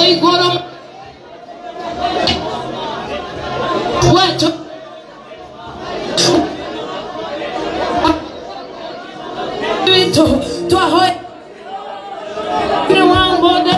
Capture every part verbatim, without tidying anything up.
igoro wetu vitu twahoe wangoda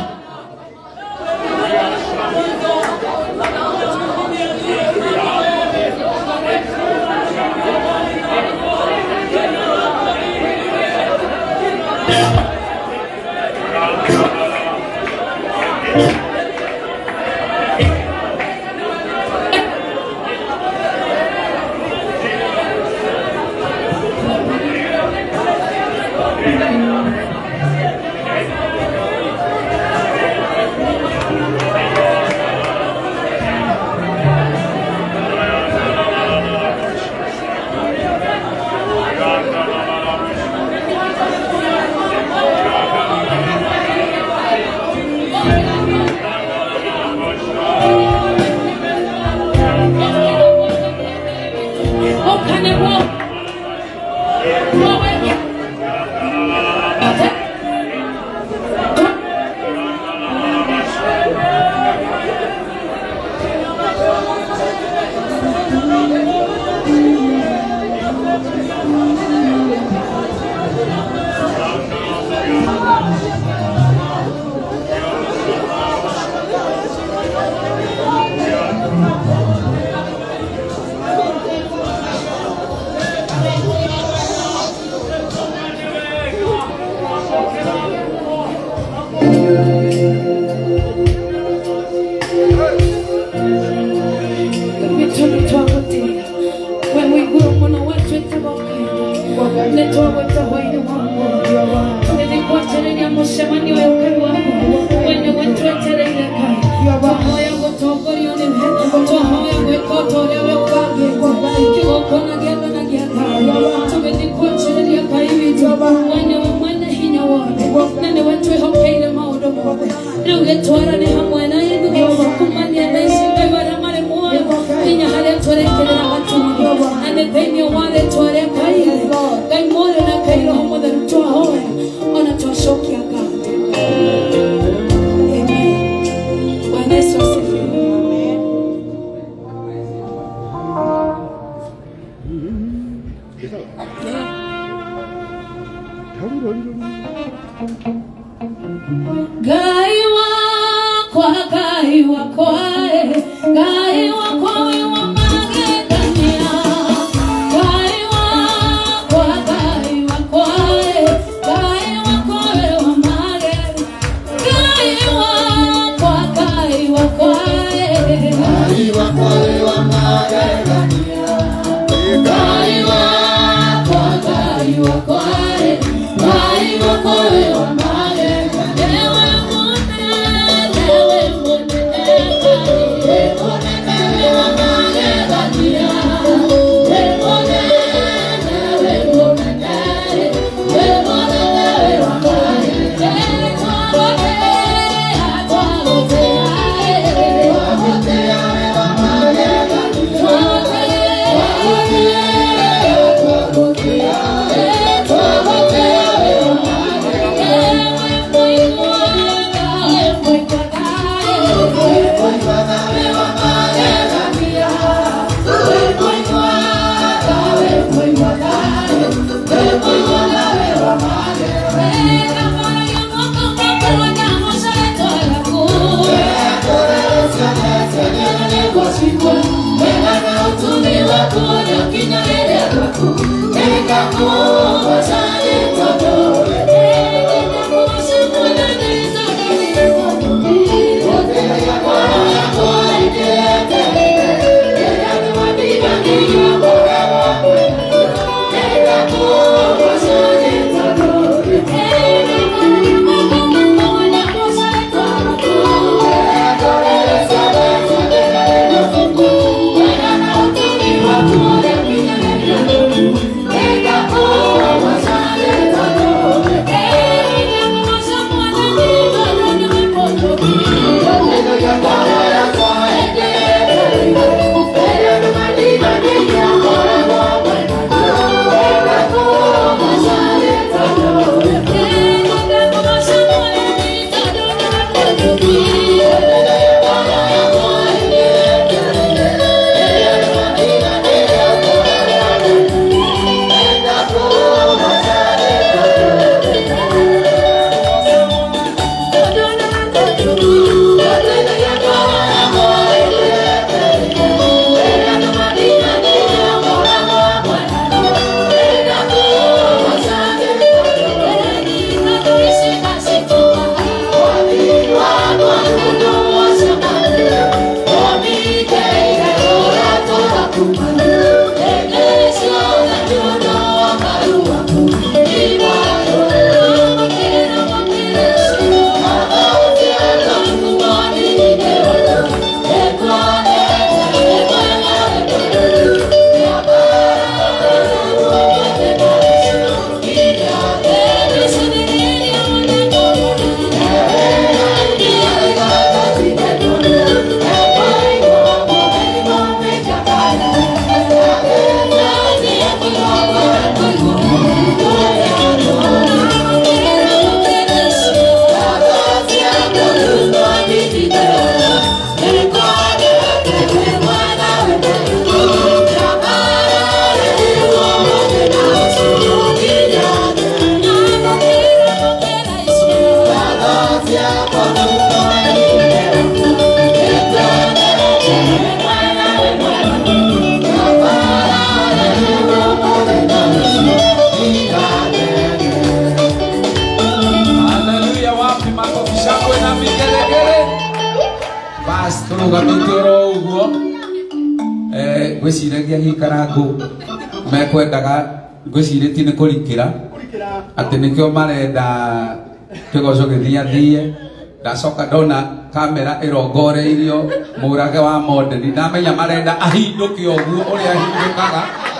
Lewe gwiciragia gikarangu mekwendaga gwicirĩtie nĩ kũrikĩra atĩ nĩkĩo marenda kĩgoco gĩthiathie. Ndacoka ndona kamera ĩrongoreirio mũrage wa modeni, ndamenya marenda ahindũke ũguo ũrĩa ahindũkaga.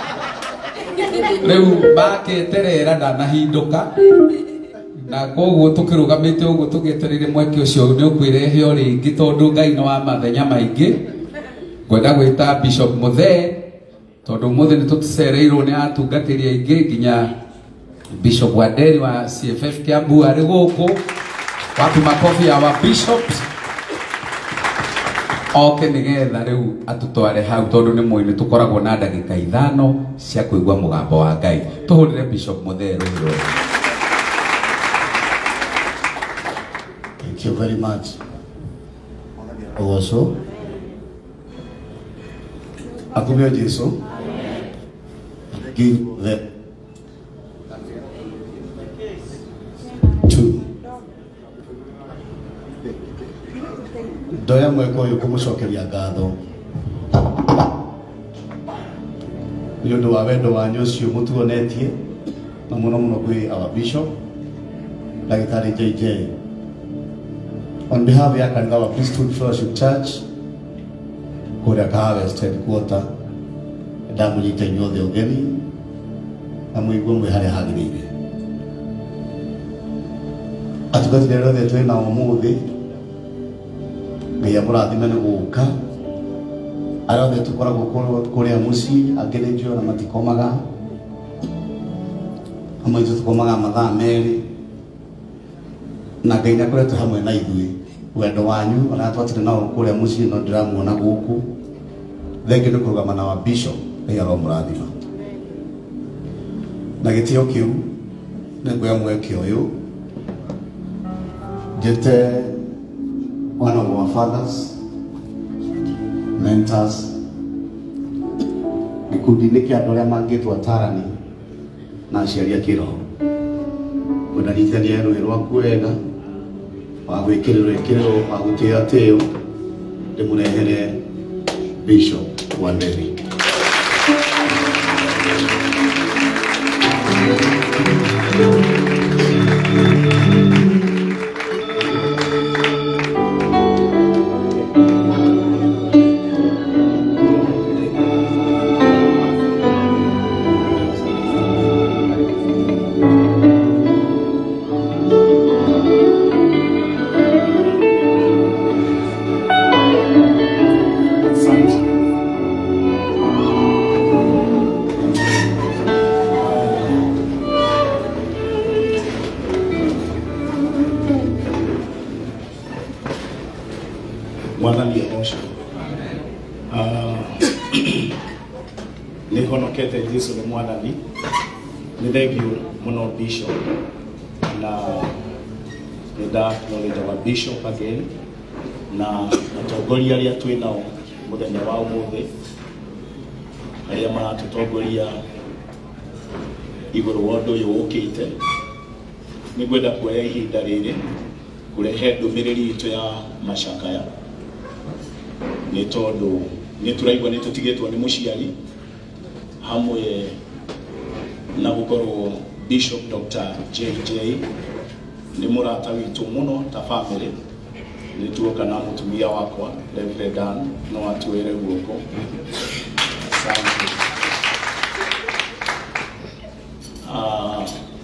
Rĩu makĩeterera ndanahindũka, na koguo tũkĩrũgamĩte ũguo tũgĩetereire mweke ũcio nĩ ũkwĩrehe o rĩngĩ, tondũ Ngai nĩ wa mathenya maingĩ. Ngwenda gwĩta Bishop Muthee tondũ mũthĩ nĩ tũcereirwo nĩ atungatĩri aingĩ, nginya Bishop Waderi wa C F F Kiambu arĩ gũkũ. Wapi makofi ya wa bishops oke nĩgetha rĩu atũtware hau, tondũ nĩ mũĩ nĩ tũkoragwo na ndagĩka ithano cia kũigua mũgambo wa Ngai. Tũhũrĩre Bishop Muthee rũhĩ. Thank you very much. Also, akumio Jesu. Give the two. Ndoya mweko uyu kumucokeria ngatho nĩ ũndũ wa wendo wanyu ũcio mũtuonetie, na mũno mũno kwĩ our bishop Ndagĩtarĩ J J. On behalf ya kanitha wa Priesthood Fellowship Church kũrĩa Harvest Headquarter, ndamũnyita inyuothe ũgeni na mũigua mwĩ harĩa hagĩrĩire. Atungatĩri arĩa othe twĩ nao ũmũthĩ, Ngai amũrathime nĩ gũka. Arĩa othe tũkoragwo kũrĩa mũciĩ, angĩ nĩ njũĩ na matikomaga, amwe itũ tũkomaga mathaa merĩ, na Ngai nĩakoretwo hamwe na ithuĩ. Wendo wanyu ona twatirĩ nao kũrĩa mũciĩ no ndĩramuona gũkũ. Thengiũ nĩ kũrũgama na wa bishop, Ngai aromũrathima. Na gĩtĩo kĩu nĩngũoya mweke ũyũ njĩte one of our fathers, mentors, gĩkundi-inĩ kĩa andũ arĩa mangĩtwo atarani na aciari a kĩroho. Mũnanyitithania rũĩ rwaku wega, wa gwĩkĩrĩrwo ĩkĩrĩrwo, wa gũtĩo tĩo, ndĩmũrehere Bishop Waderi. Nĩhonokete Jesũ nĩ Mwathani. Nĩ thengiũ mũno Bishop na nenda knowledge wa bishop again na atongoria aria twinao muthenya wa umuthi aria maratutongoria iguru wa undu uyu ukite ni gwenda kuoya ihinda riri kurehe ndumiriri itu ya macakaya ni tondu ni turaigwa ni tutigitwo ni muciari hamwe na gukorwo Bishop Doctor J J ni murata witu muno ta family ni tuoka na mutumia wakwa Reverend Dan no atuere guoko. Asante. Ah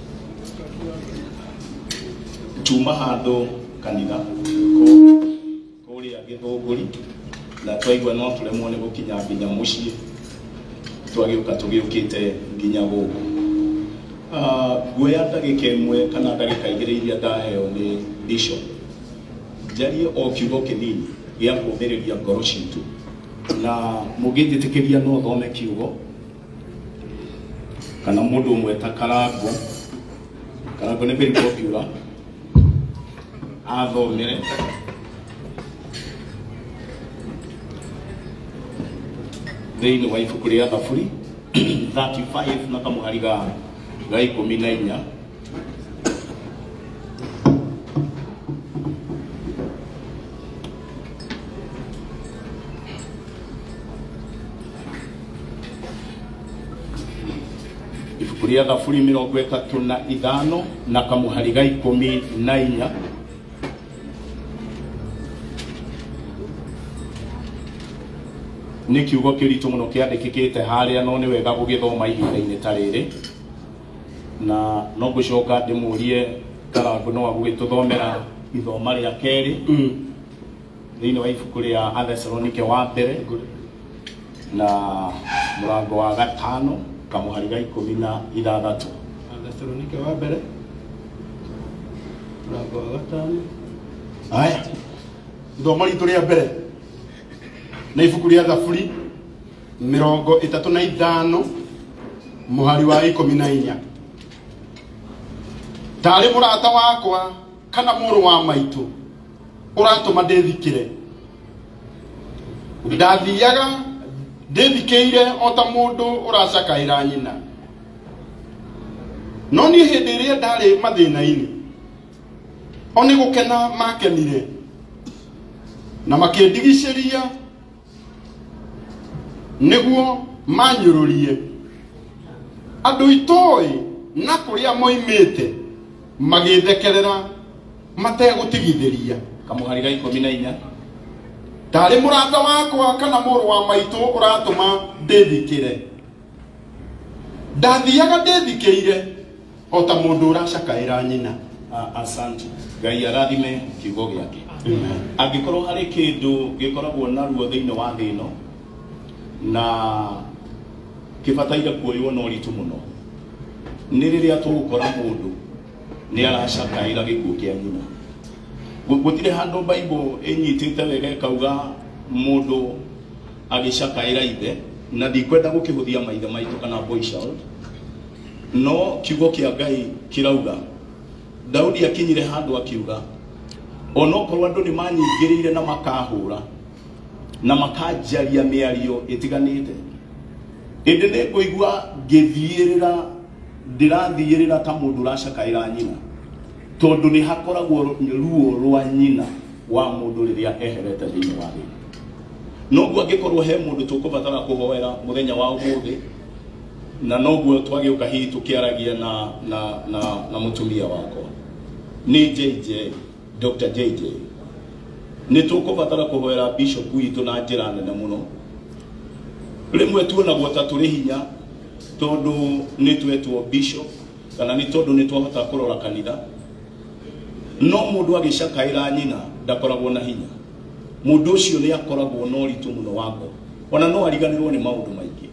tuma hando kanitha ko kuri agithunguri na twaigwa no turemwo ni gukinya nginya mucii twagiuka tugiukite nginya guku. Ah guoya ndagika imwe kana ndagika igiri iria ndaheo ni bishop jarie o kiugo kinini gĩa kũũmĩrĩria ngoro citũ na mũngĩtĩkĩria no thome kiugo kana mũndũ ũmwe ta Karango Karango nĩ very popular athomere thĩinĩ wa ibuku rĩa Thaburi thirty-five na kamũhari ga ikũmi na inya. Ibuku rĩa Thaburi mĩrongo ĩtatũ na ithano na kamũhari ga ikũmi na inya. Nĩ kiugo kĩritũ mũno kĩandĩkĩkĩte harĩa no nĩ wega gũgĩthoma ihinda-inĩ ta rĩrĩ na no ngũcoka ndĩmũrie Karango no agũgĩtũthomera ithoma rĩa kerĩ thĩinĩ wa ibuku rĩa Athesalonike wa mbere na mũrango wa gatano kamũhari ga ikũmi na ithathatũ. Athesalonike wa mbere mũrango wa gatano. Haya ithoma ritũ rĩa mbere na ibuku rĩa Thaburi mĩrongo ĩtatũ na ithano mũhari wa ikũmi na inya. Tarĩ mũrata wakwa kana mũrũ wa maitũ ũratũma ndĩthikĩre ndathiaga ndĩthikĩire o ta mũndũ ũracakaĩra nyina no niĩ hĩndĩ ĩrĩa ndarĩ mathĩna-inĩ o nĩ gũkena makenire na makĩndigicĩria nĩguo manyũrũrie andũ itoĩ na kũrĩa moimĩte magĩthekerera mategũtigithĩria. Kamũhari ga ikũmi na inya. Tarĩ mũrata wakwa kana mũrũ wa maitũ ũratũma ndĩthikĩre ndathiaga ndĩthikĩire o ta mũndũ ũracakaĩra nyina. Asante. Ngai arathime kiugo gĩake. Angĩkorwo harĩ kĩndũ gĩkoragwo naruo thĩinĩ wa thĩ ĩno na kĩbataire kuoywo na ũritũ mũno nĩ rĩrĩa tũgũkora mũndũ nĩ aracakaĩra gĩkuũ kĩa nyina. Gũtirĩ handũ Bible ĩnyitĩte wega ĩkauga mũndũ agĩcakaĩra ithe na ndikwenda gũkĩhũthia maithe maitũ kana boy child no kiugo kĩa Ngai kĩrauga Daudi akinyire handũ akiuga onokorwo andũ nĩ manyingĩrĩire na makahũra na makanjaria mĩario ĩtiganĩte ĩndĩ nĩ ngũigua ngĩthiĩrĩra ndirathiĩrĩra ta mũndũ ũracakaĩra nyina tondũ nĩ hakoragwo ruo rwa nyina wa mũndũ rĩrĩa eherete thĩinĩ wa thĩ. Noguo angĩkorwo he mũndũ tũkũbatara kũhoera mũthenya wa ũmũthĩ na noguo twagĩũka hihi tũkĩaragia na na na na mũtumia wakwa nĩ J J Doctor J J nĩ tũkũbatara kũhoera bishop witũ na njĩra nene mũno. Rĩmwe tuonagwo ta tũrĩ hinya tondũ nĩ twetwo bishop kana nĩ tondũ nĩ twahota kũrora kanitha no mũndũ agĩcakaĩra nyina ndakoragwo na hinya. Mũndũ ũcio nĩ akoragwo na ũritũ mũno wa ngoro ona no ariganĩrwo nĩ maũndũ maingĩ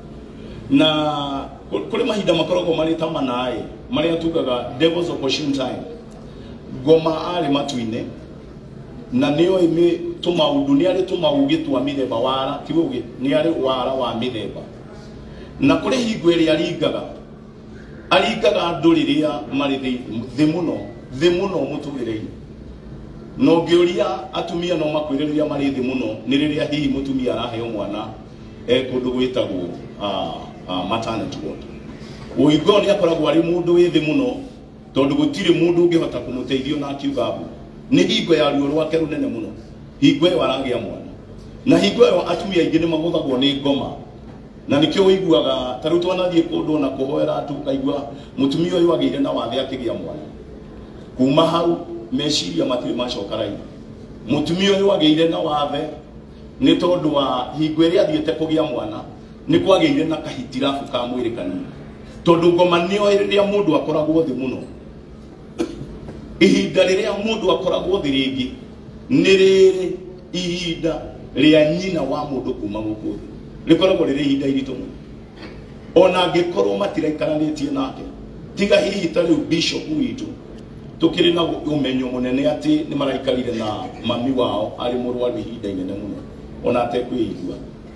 na kũrĩ mahinda makoragwo marĩ ta manaĩ marĩa tugaga devil's opposition time. Ngoma arĩ matu-inĩ na nĩo ime tũmaũndũ nĩ arĩ tũmaũgĩ twa mĩthemba wara ti ũgĩ nĩ arĩ wara wa mĩthemba na kũrĩ hingo ĩrĩa aringaga aringaga andũ rĩrĩa marĩ thĩ mũno thĩ mũno mũtũrĩre-inĩ. No ngĩũria atumia no makwĩre rĩrĩa marĩ thĩ mũno nĩ rĩrĩa hihi mũtumia araheo mwana kũndũ gwĩtagwo maternity ward. Ũhingũo nĩ akoragwo arĩ mũndũ wĩ thĩ mũno tondũ gũtirĩ mũndũ ũngĩhota kũmũteithia na akiuga mbu. Nĩ hingo ya ruo rwake rũnene mũno, hingo ĩyo aragĩa mwana, na hingo ĩyo atumia aingĩ nĩ magũthagwo nĩ ngoma, na nĩkĩo ũiguaga ta rĩu twanathiĩ kũndũ na kũhoera tukaigua mũtumia ũyũ agĩire na wathe akĩgĩa mwana. Kuma hau meciria matirĩ macoka raithi. Mũtumia ũyũ agĩire na wathe nĩ tondũ wa hingo ĩrĩa athiĩte kũgĩa mwana nĩ kwagĩire na kahitirabu ka mwĩrĩ kanini, tondũ ngoma nĩyo rĩrĩa mũndũ akoragwo thĩ mũno. Ihinda rĩrĩa mũndũ akoragwo thĩ rĩngĩ nĩ rĩrĩ ihinda rĩa nyina wa mũndũ kuma gũkũ thĩ, rĩkoragwo rĩrĩ ihinda iritũ mũno. Ona angĩkorwo matiraikaranĩtie nake, tiga hihi ta rĩu bishop witũ tũkĩrĩ na ũmenyo mũnene atĩ nĩ maraikarire na mami wao arĩ mũrwaru ihinda inene mũno ona atekwĩigua.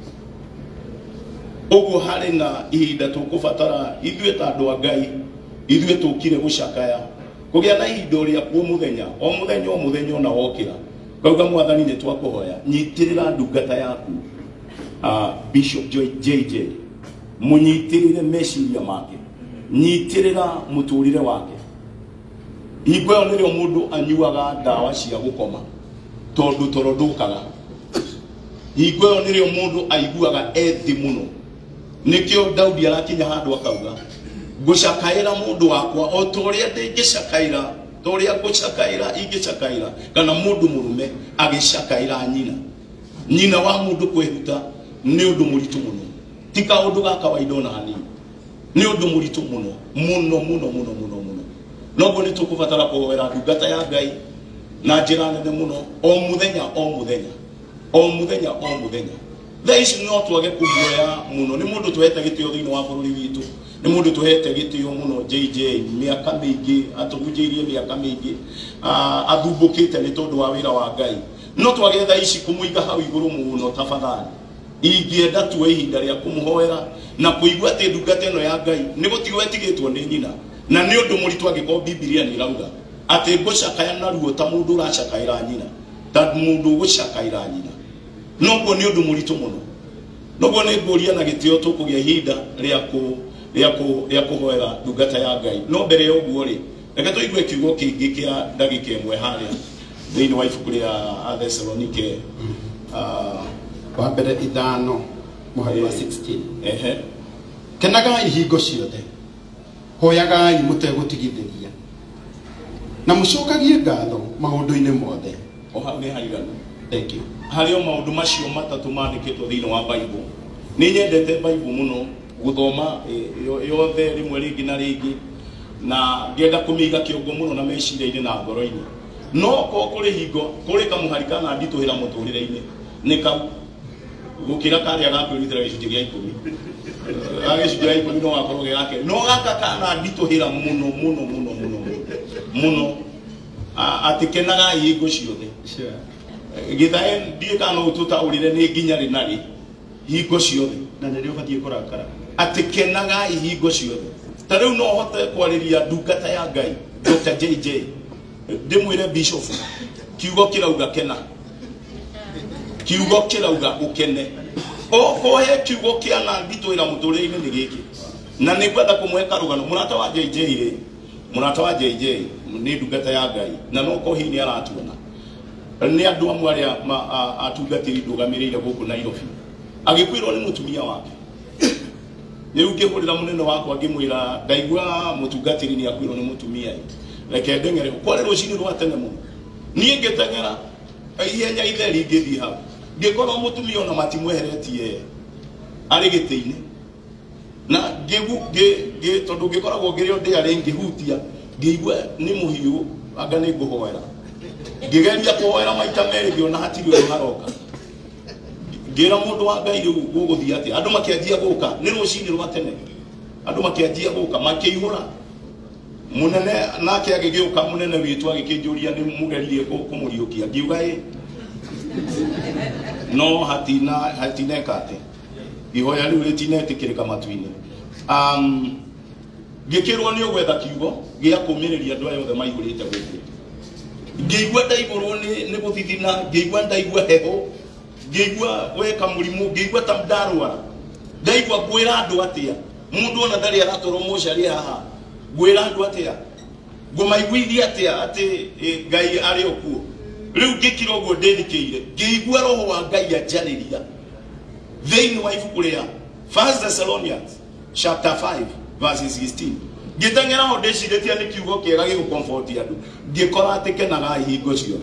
Ũguo harĩ na ihinda tũkũbatara ithuĩ ta andũ a Ngai, ithuĩ tũkire gũcakaya kũgĩa na ihinda rĩa kuo mũthenya o mũthenya o mũthenya ona wokĩra kauga Mwathani nĩ twakũhoya nyitĩrĩra ndungata yaku Bishop J J, mũnyitĩrĩre meciria make, nyitĩrĩra mũtũrĩre wake. Hingo ĩyo nĩrĩo mũndũ anyuaga ndawa cia gũkoma tondũ toro ndũkaga. Hingo ĩyo nĩrĩo mũndũ aiguaga ethi mũno. Nĩkĩo Daudi arakinya handũ akauga ngũcakaĩra mũndũ wakwa o ta ũrĩa ndĩngĩcakaĩra, ta ũrĩa ngũcakaĩra ingĩcakaĩra kana mũndũ mũrũme agĩcakaĩra nyina. Nyina wa mũndũ kwĩhuta nĩ ũndũ mũritũ mũno, ti kaũndũ ga kawaida ona hanini, nĩ ũndũ mũritũ mũno mũno mũno mũno mũno mũno. Noguo nĩ tũkũbatara kũhoera ndungata ya Ngai na njĩra nene mũno o mũthenya o mũthenya o mũthenya o mũthenya. Thaa ici no twage kũguoya mũno, nĩ mũndũ tuhete gĩtĩo thĩinĩ wa bũrũri witũ, nĩ mũndũ tuhete gĩtĩo mũno J J, mĩaka mĩingĩ atũhunjĩirie mĩaka mĩingĩ, athumbũkĩte nĩ tondũ wa wĩra wa Ngai. No twage thaa ici kũmũiga hau igũrũ mũno tafadhali. Ingĩenda tuoe ihinda rĩa kũmũhoera na kũigua atĩ ndungata ĩno ya Ngai nĩ gũtigwo ĩtigĩtwo nĩ nyina, na nĩ ũndũ mũritũ angĩkorwo Biblia nĩ irauga atĩ ngũcakaya na ruo ta mũndũ ũracakaĩra nyina, ta mũndũ ũgũcakaĩra nyina. Noguo nĩ ũndũ mũritũ mũno. Noguo nĩ ngũria na gĩtĩo tũkũgĩa ihinda rĩa kũ rĩa kũ rĩa kũhoera ndungata ya Ngai. No mbere ya ũguo rĩ, reke tũigue kiugo kĩngĩ kĩa ndagĩka ĩmwe harĩa thĩinĩ wa ibuku rĩa Athesalonike wa mbere ithano mũhari wa sixteen. Ehe. Kenagai hingo ciothe, hoyagai mũtegũtigithĩria, na mũcokagie ngatho maũndũ-inĩ mothe. O hau nĩ haiganu. Thank you. Harĩ o maũndũ macio matatũ mandĩkĩtwo thĩinĩ wa Bible. Nĩ nyendete Bible mũno gũthoma yothe rĩmwe rĩngĩ na rĩngĩ, na ngenda kũmĩiga kĩongo mũno na meciria-inĩ na ngoro-inĩ. No ko kũrĩ hingo kũrĩ kamũhari kana nditũhĩra mũtũrĩre-inĩ nĩ kau gũkĩra karĩa gakwĩrutĩra gĩcunjĩ gĩa ikũmi. Gagĩcunjĩ gĩa ikũmi no gakorwo ge gake, no gaka kana nditũhĩra mũno mũno mũno mũno mũno atĩ kenagai hingo ciothe. Gĩthae ndiĩ kana ũtũtaũrĩre nĩ nginya rĩ na rĩ hingo ciothe, na nĩ rĩo ũbatiĩ kũrakara atĩ kenagai hingo ciothe. Ta rĩu no hote kwarĩria ndungata ya Ngai Doctor J J, ndĩmwĩre Bishop kiugo kĩrauga kena, kiugo kĩrauga ũkene. O kohe kiugo kĩana nditũĩra mũtũrĩre-inĩ nĩ gĩkĩ, na nĩ kwenda kũmũhe karũgano. Mũrata wa J J rĩ, mũrata wa J J nĩ ndungata ya Ngai, na no ko hihi nĩ aratuona nĩ andũ amwe arĩa atungatĩri ndũgamĩrĩire gũkũ Nairobi. Agĩkwĩrwo nĩ mũtumia wake, rĩu ngĩhũrĩra mũnene wakwa ngĩmwĩra ndaigua mũtungatĩri nĩ akwĩrwo nĩ mũtumia, reke ndeng'ere. Kwarĩ rũcinĩ rwa tene mũno, niĩ ngĩteng'era ihenya itheri ngĩthiĩ hau, ngĩkorwo mũtumia ona matimweheretie arĩ gĩtĩ-inĩ, na ngĩ tondũ ngĩkoragwo ngĩrĩ o ndĩarĩ ngĩhutia, ngĩigua nĩ mũhiũ anga nĩ ngũhoera. Ngĩgeria kũhoera maita merĩ ngĩona hatirĩ ũndũ haroka. Ngĩra mũndũ wa Ngai rĩu gũgũthiĩ atĩa, andũ makĩanjia gũka, nĩ rũcinĩ rwa tene, andũ makĩanjia gũka makĩihũra. Mũnene nake agĩgĩũka, mũnene witũ agĩkĩnjũria nĩ mũgeririe kũmũriũkia, ngiuga ĩ no hatina hatineka atĩ ihoya rĩu rĩtinetĩkĩrĩka matu-inĩ. Um, ngikirwo ni ogwetha kiugo gia kumireria andu ayothe maigurite guku ngigwa ndaigurwo ni ni guthithina ngigwa ndaigwa heho ngigwa weka murimu ngigwa tamdarwa ndaigwa gwira andu atia mundu ona ndari aratoro mucari haha gwira andu atia ngumaiguithia atia ati ngai ari okuo riu ngikira uguo ndithikire ngigwa roho wa ngai ajariria thiini wa ibuku ria First Thessalonians chapter five verse sixteen gitangera ho ndeciritie ni kiugo kiega gi comfort andu ngikora ati kenaga hingo cio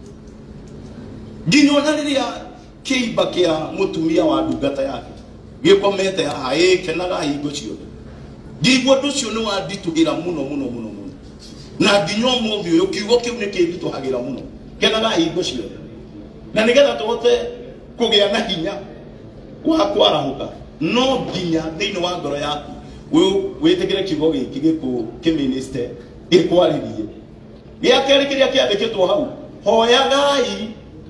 nginyona riria kiiba kia mutumia wa ndungata yake gikomete haha ĩ kenaga hingo cio ngigwa ndu cio ni wanditugira muno muno muno muno na nginya umuthi uyu kiugo kiu ni kindituhagira muno kenaga hingo cio na nigetha tuhote kugia na hinya wa kwarahuka no nginya thiini wa ngoro yaku witikire kiugo giki giku kiminister ikwaririe gia keri kiria kiandikitwo hau hoyagai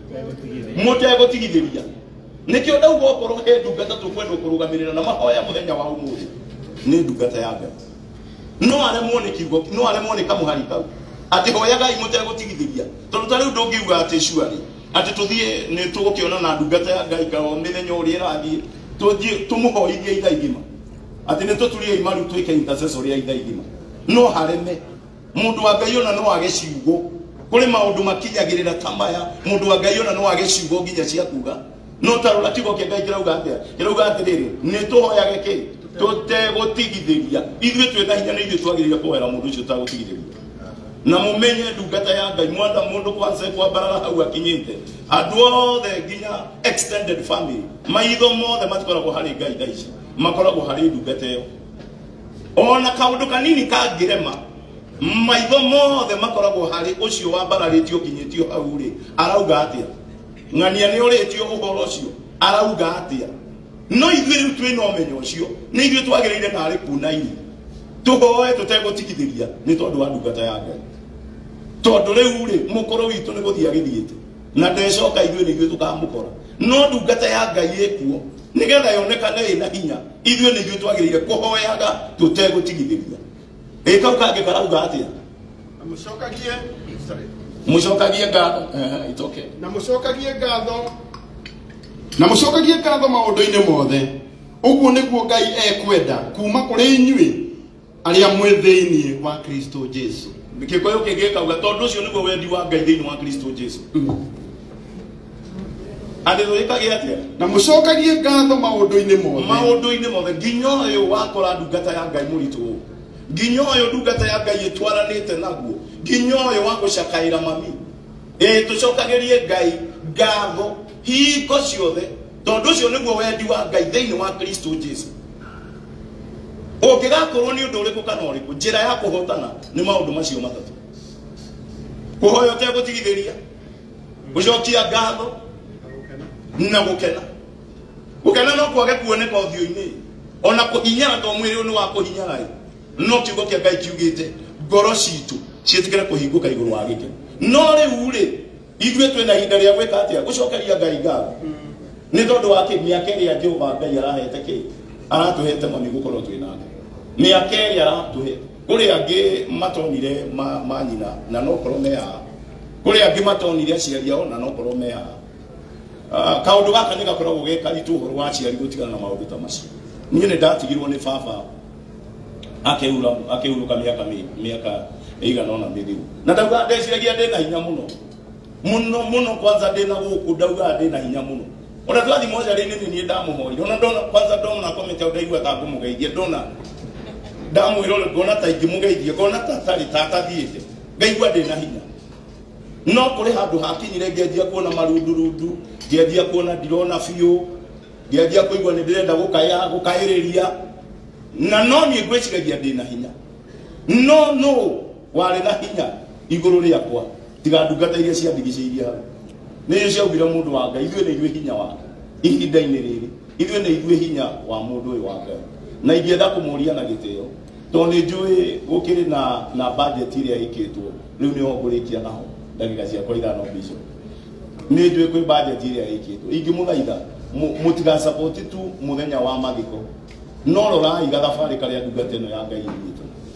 mutegutigithiria nikio ndauga okorwo he ndungata tukwenda kurugamirira na mahoya muthenya wa umuthi ni ndungata ya Ngai no aremwo ni kiugo no aremwo ni kamuhari kau ati hoyagai mutegutigithiria tondu tariu ndungiuga ati shuari ati tuthie ni tugukiona na ndungata ya Ngai kao mithenya uria irathie tuthie tumuhoithie itha igima ati ni tuturie imaru twike intercessor ya itha igima no hareme mundu wa Ngai ona no age ciugo kuri maundu makinyagirira tamaya mundu wa Ngai ona no age ciugo nginya cia kuga no tarora kigo kia Ngai kirauga atia kirauga atiriri ni tuhoyage ki tutegutigithiria ithuĩ twetha hinya ni ithuĩ twagirire kuhoera mundu ucio tagutigithiria na mumenye ndungata ya Ngai mwanda mundu kwanza kwa barara hau akinyite andu othe nginya extended family maitho mothe matikoragwo hari Ngai thaici makoragwo hari ndungata iyo ona kaundu kanini kangirema maitho mothe makoragwo hari ucio wa bararitio kinyitio hau ri arauga atia ng'ania ni uritio uhoro ucio arauga atia no ithuĩ riu twina umenyo ucio ni ithuĩ twagirire nari kunaini tuhoe tutegutigithiria ni tondu wa ndungata ya Ngai tondu riu ri mukoro witu ni guthia githiite na ndecoka ithuĩ ni ithuĩ tukamukora no ndungata ya Ngai ikuo nigetha yonekane ina hinya ithuĩ ni ithuĩ twagirire kuhoyaga tutegutigithiria ikau kange karauga atia mucokagie mucokagie ngatho eh it's okay na mucokagie ngatho na mucokagie ngatho maundu-ini mothe uguo niguo Ngai ekwenda kuma kuri inyuĩ aria mwe thiini wa Kristo Jesu gikuyu kingikauga tondu ucio niguo wendi wa Ngai thiini wa Kristo Jesu athithurikagie atia na mucokagie ngatho maundu-ini mothe maundu-ini mothe nginya uyu wakora ndungata ya Ngai muritu nginya uyu ndungata ya Ngai itwaranite naguo nginya uyu wa gucakaira mami e tucokagirie Ngai ngatho hingo ciothe tondu ucio niguo wendi wa Ngai thiini wa Kristo Jesu ungigakorwo ni undu uriku kana uriku njira ya kuhotana ni maundu macio matatu kuhoya utegutigithiria gucokia ngatho na gukena gukena no kwage kuoneka uthio-ini ona kuhinyara to mwiri ni wa kuhinyara no kiugo kia Ngai kiugite ngoro citu cietikire kuhinguka iguru wa gike no riu ri ithuĩ twina hinda ria gwika atia gucokeria Ngai ngatho ni tondu wa ki miaka iria Jehova Ngai arahete ki aratuhete mami gukorwo twina miaka iria aratuhe kuri angi matonire manyina na no korwo mea kuri angi matonire aciari ao na no korwo mea kaundu gaka ni gakoragwo gekaritu uhoro wa aciari gutigana na maundu ta macio niĩ nĩ ndatigirwo nĩ baba akeura akeuruka miaka miaka igana ona mithiru na ndauga ndeciragia ndina hinya muno muno muno kwanza ndina guku ndauga ndina hinya muno ona twathi moja ri nini ni ndamuhoire ona ndona kwanza ndona comment ya ndaigua ta ngumugeithia ndona ndamwiro ngona ta ingimugeithia ngona ta tari tata thiite ngaigua ndina hinya no kuri handu hakinyire ngianjia kuona marundurundu ngianjia kuona ndirona biu ngianjia kuigua ni ndirenda gukaya gukairiria na no ni ngwiciragia ndina hinya no no wari na hinya iguru riakwa tiga ndungata iria ciandigicĩirie hau nĩ ciaugire mundu wa Ngai ithuĩ nĩ ithuĩ hinya wa ihinda-inĩ rĩrĩ ithuĩ nĩ ithuĩ hinya wa mundu ũyũ wa Ngai na ingĩenda kũmũria na gĩtĩo tondũ nĩ njũĩ gũkĩrĩ na na budget iria ĩkĩtwo rĩu nĩho ngũrĩkia naho ndagĩka ciakwa ithano bishop nĩ njũĩ kwĩ budget iria ĩkĩtwo ingĩmũthaitha mũtiga support tu mũthenya wa mathiko no rorai gathabarĩ karĩa ndungata ĩno ya Ngai ĩgĩtwo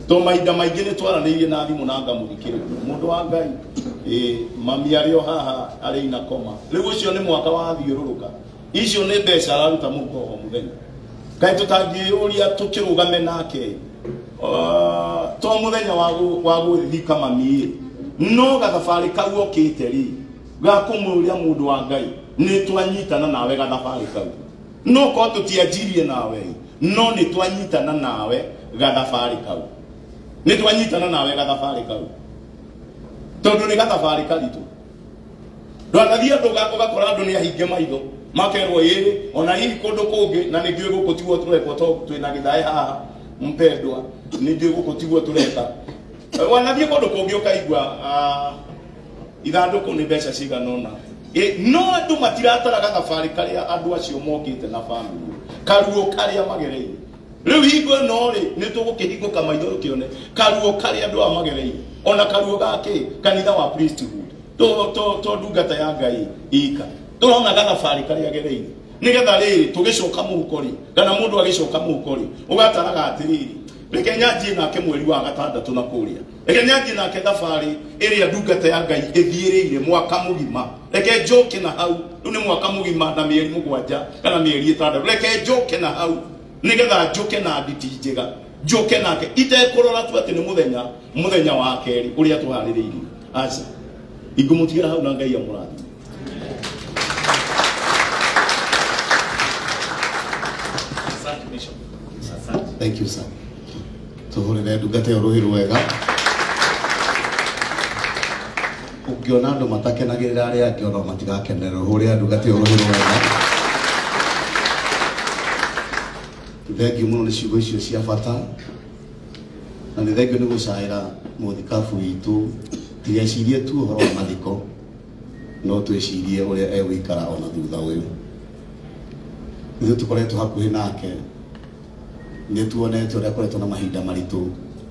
to mahinda maingĩ nĩ twaranĩirie na thimũ na ngamuthikĩrĩria mũndũ wa Ngai eh mami arĩ o haha arĩ ina koma rĩu ũcio nĩ mwaka wa thiũrũrũka icio nĩ mbeca araruta mũhuko o mũthenya kaĩ tũtangĩũria tũkĩrũgame nake to mũthenya wa gũthika mami no gathabarĩ kau okĩte rĩ gakũmũria mũndũ wa Ngai nĩ twanyitana nawe gathabarĩ kau no ko tũtianjirie nawe no nĩ twanyitana nawe gathabarĩ kau nĩ twanyitana nawe gathabarĩ kau tondũ nĩ gathabarĩ karitũ ndwanathie andũ ũgakora andũ nĩ ahinge maitho makerwo ĩrĩ ona hihi kũndũ kũngĩ na nĩ njũĩ gũkũ tiguo tũrekwo to twĩna gĩthaĩ haha mpendwa nĩ njũĩ gũkũ tiguo tũreka wanathie kũndũ kũngĩ ũkaigua ithandũkũ nĩ mbeca cigana ũna no andũ matiratara gathabarĩ karĩa andũ acio mokĩte na bamĩrĩ karuo karĩa magereire rĩu hingo ĩno rĩ nĩ tũgũkĩhingũka maitho ũkĩone karuo karĩa andũ aya magereire ona karuo gake kanitha wa priesthood to to to ndungata ya Ngai ika tũrona gathabarĩ karĩa agereire nĩgetha rĩrĩ tũgĩcoka mũhuko rĩ kana mũndũ agĩcoka mũhuko rĩ ũgataraga atĩrĩrĩ reke nyanjie nake mweri wa gatandatũ na kũrĩa reke nyanjie nake thabarĩ ĩrĩa ndungata ya Ngai ĩthiĩrĩire mwaka mũgima reke njoke na hau rĩu nĩ mwaka mũgima na mĩeri mũgwanja kana mĩeri ĩtandatũ reke njoke na hau nĩgetha njoke na nditi njega njoke nake itekũrora tu atĩ nĩ mũthenya mũthenya wa kerĩ ũrĩa tũharĩrĩirie aca ingũmũtigĩra hau na Ngai amũrathime. Thank you, sir. Tuhurire ndungata ya rũhĩ rwega. Ũngĩona andũ matakenagĩrĩra arĩa angĩ ona matigakenerera ũrĩa ndungata ya rũhĩ rwega. Thengiũ mũno nĩ ciugo icio cia bata. Na nĩ thengiũ nĩ gũcaĩra mũthikabu witũ tigecirie tu ũhoro wa mathiko no twĩcirie ũrĩa egũikara ona thutha ũyũ. Ithuĩ tũkoretwo hakuhĩ nake nĩ tuonete ũrĩa akoretwo na mahinda maritũ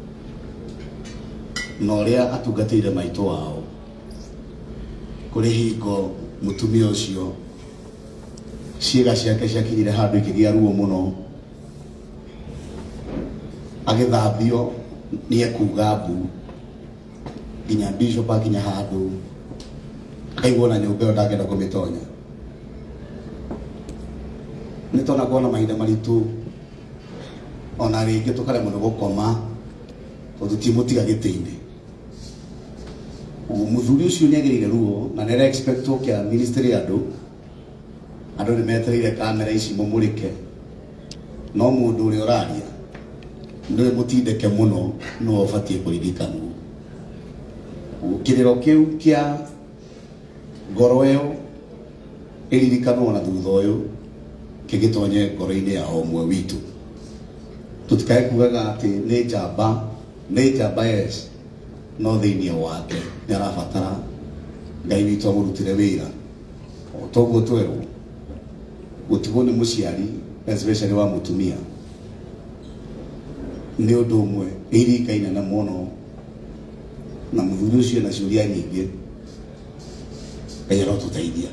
na ũrĩa atungatĩire maitũ wao kũrĩ hingo mũtumia ũcio ciĩga ciake ciakinyire handũ ikĩgĩa ruo mũno agĩthambio nĩ ekuga mbu nginya bishop akinya handũ akaigua na nyũmba ĩyo ndangĩenda kũmĩtonya. Nĩ tona kuona mahinda maritũ ona rĩngĩ tũkaremwo nĩ gũkoma tondũ timũtiga gĩtĩ-inĩ. Mũthuri ũcio nĩ agĩrĩire ruo na nĩ expect kĩa ministry andũ andũ nĩ metereire kamera ici mũmũrĩke no mũndũ ũrĩa ũraria nĩwe mũtindĩke mũno no ũbatiĩ kũririkanwo. Kĩrĩro kĩu kĩa ngoro ĩyo ĩririkanwo na thutha ũyũ kĩgĩtonye ngoro-inĩ ya o ũmwe witũ. Tutikae kugaga atĩ nĩ njamba nĩ njamba yes no thĩinĩ wake nĩ arabatara Ngai witũ amũrutĩre wĩra o toguo twerwo gũtigwo nĩ mũciari especially wa mũtumia nĩ ũndũ ũmwe ĩrikaine na mũno na mũthuri ũcio na ciũria nyingĩ Ngai arotũteithia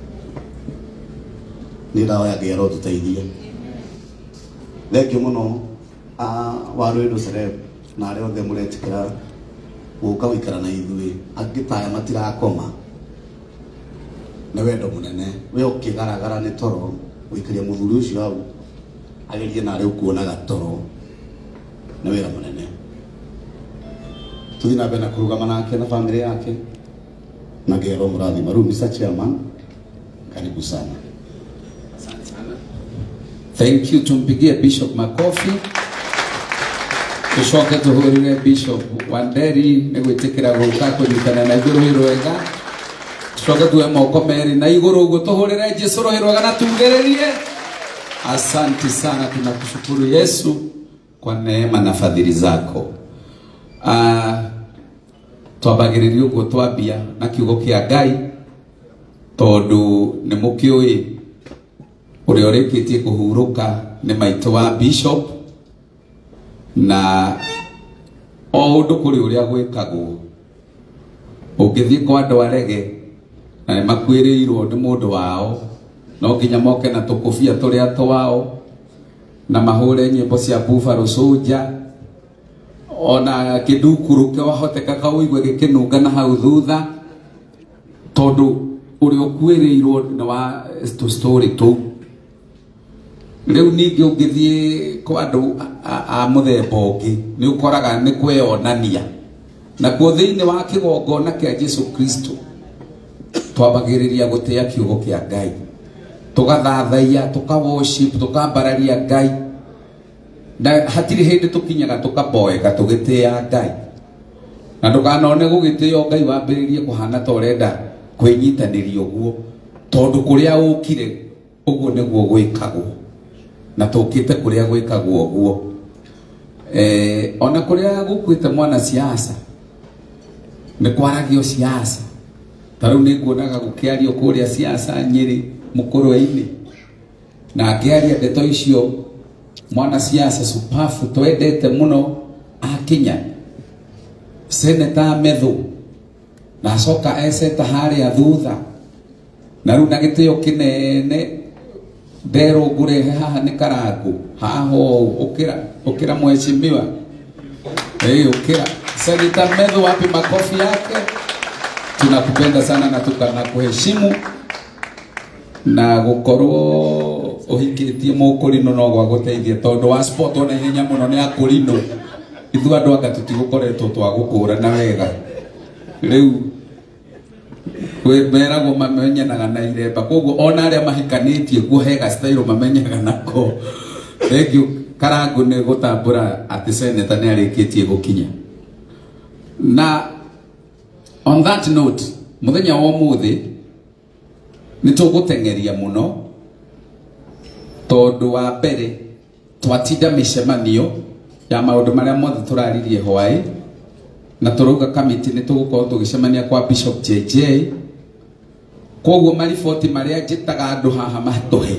nĩ ndawa ya Ngai arotũteithia. Thengiũ mũno wa rwĩndũ Celeb na arĩa othe mũretĩkĩra gũka gũikara na ithuĩ angĩ taya matirakoma nĩ wendo mũnene we ũkĩgaragara nĩ toro gũikaria mũthuri ũcio hau agerie narĩ ũkuonaga toro nĩ wĩra mũnene. Tũthiĩ na mbere na kũrũgama nake na bamĩrĩ yake na Ngai aromũrathima. Rĩu Mister Chairman, karibu sana. Thank you. Tumpigie Bishop makofi. Tucoke tuhũrĩre Bishop Wanderi nĩ gwĩtĩkĩra gũka kũnyitana na igũrũ rũhĩ rwega. Tucoke tuwe moko merĩ na igũrũ ũguo tuhũrĩre Jesũ rũhĩ rwega na tumgĩrĩrie. Asante sana, tunakushukuru Yesu kwa neema na fadhili zako. Uh, twambagĩrĩria ũguo twambia na kiugo kĩa Ngai tondũ nĩ mũkĩũĩ ũrĩa ũrĩkĩtie kũhurũka nĩ maitũ wa Bishop na o ũndũ kũrĩ ũrĩa gwĩkagwo ũngĩthiĩ kwa andũ arege na nĩ makwĩrĩirwo nĩ mũndũ wao no nginya moke na tũkũbia tũrĩa twao na mahũre nyĩmbo cia Buffalo Soldier ona kidukuru ke wahoteka kauigwe gikinunga na hau thutha tondu uri okwirirwo na wa to story tu riu ningi ungithie kwa andu a muthemba ungi ni ukoraga ni kweyonania na kuo thiini wa kigongona kia Jesu Kristo twambagiriria gutia kiugo kia Ngai tugathathaiya tuka worship tukambararia Ngai na hatiri hindi tukinyaga tukaboeka tugitia Ngai na ndukanone gugitio Ngai wambiririe kuhana ta urenda kwinyitaniria uguo tondu kuria ukire uguo niguo gwikagwo na tukite kuria gwikagwo uguo eh ona kuria gukwite mwana siasa ni kwaragio siasa taru ni kuonaga gukiario kuria siasa Nyeri Mukurwe-ini na akiaria ndeto icio mwana siasa supafu twendete muno akinya Senator Methu na soka eseta haria thutha na riu na gitio kinene ndero ngurehe haha ni karangu haho ukira ukira mheshimiwa eh ukira Senator Methu, wapi makofi yake? Tunakupenda sana na tukanakuheshimu na gukorwo uhikitie mukurino no gwa guteithia tondu wa sport ona ihenya muno ni akurino ithu andu anga tutigukoretwo twa gukura na wega riu kwemeragwo mamenyanaga na iremba koguo ona aria mahikanitie guhega style mamenyaga nako thank you Karangu ni gutambura ati Senator ni arikitie gukinya na on that note muthenya wa muthi ni tugutengeria muno tondu wa mbere twatinda micemanio ya maundu maria mothe turaririe hwai na turuga kamiti ni tugukorwo tugicemania kwa Bishop J J koguo mariboti maria njitaga andu haha matuhe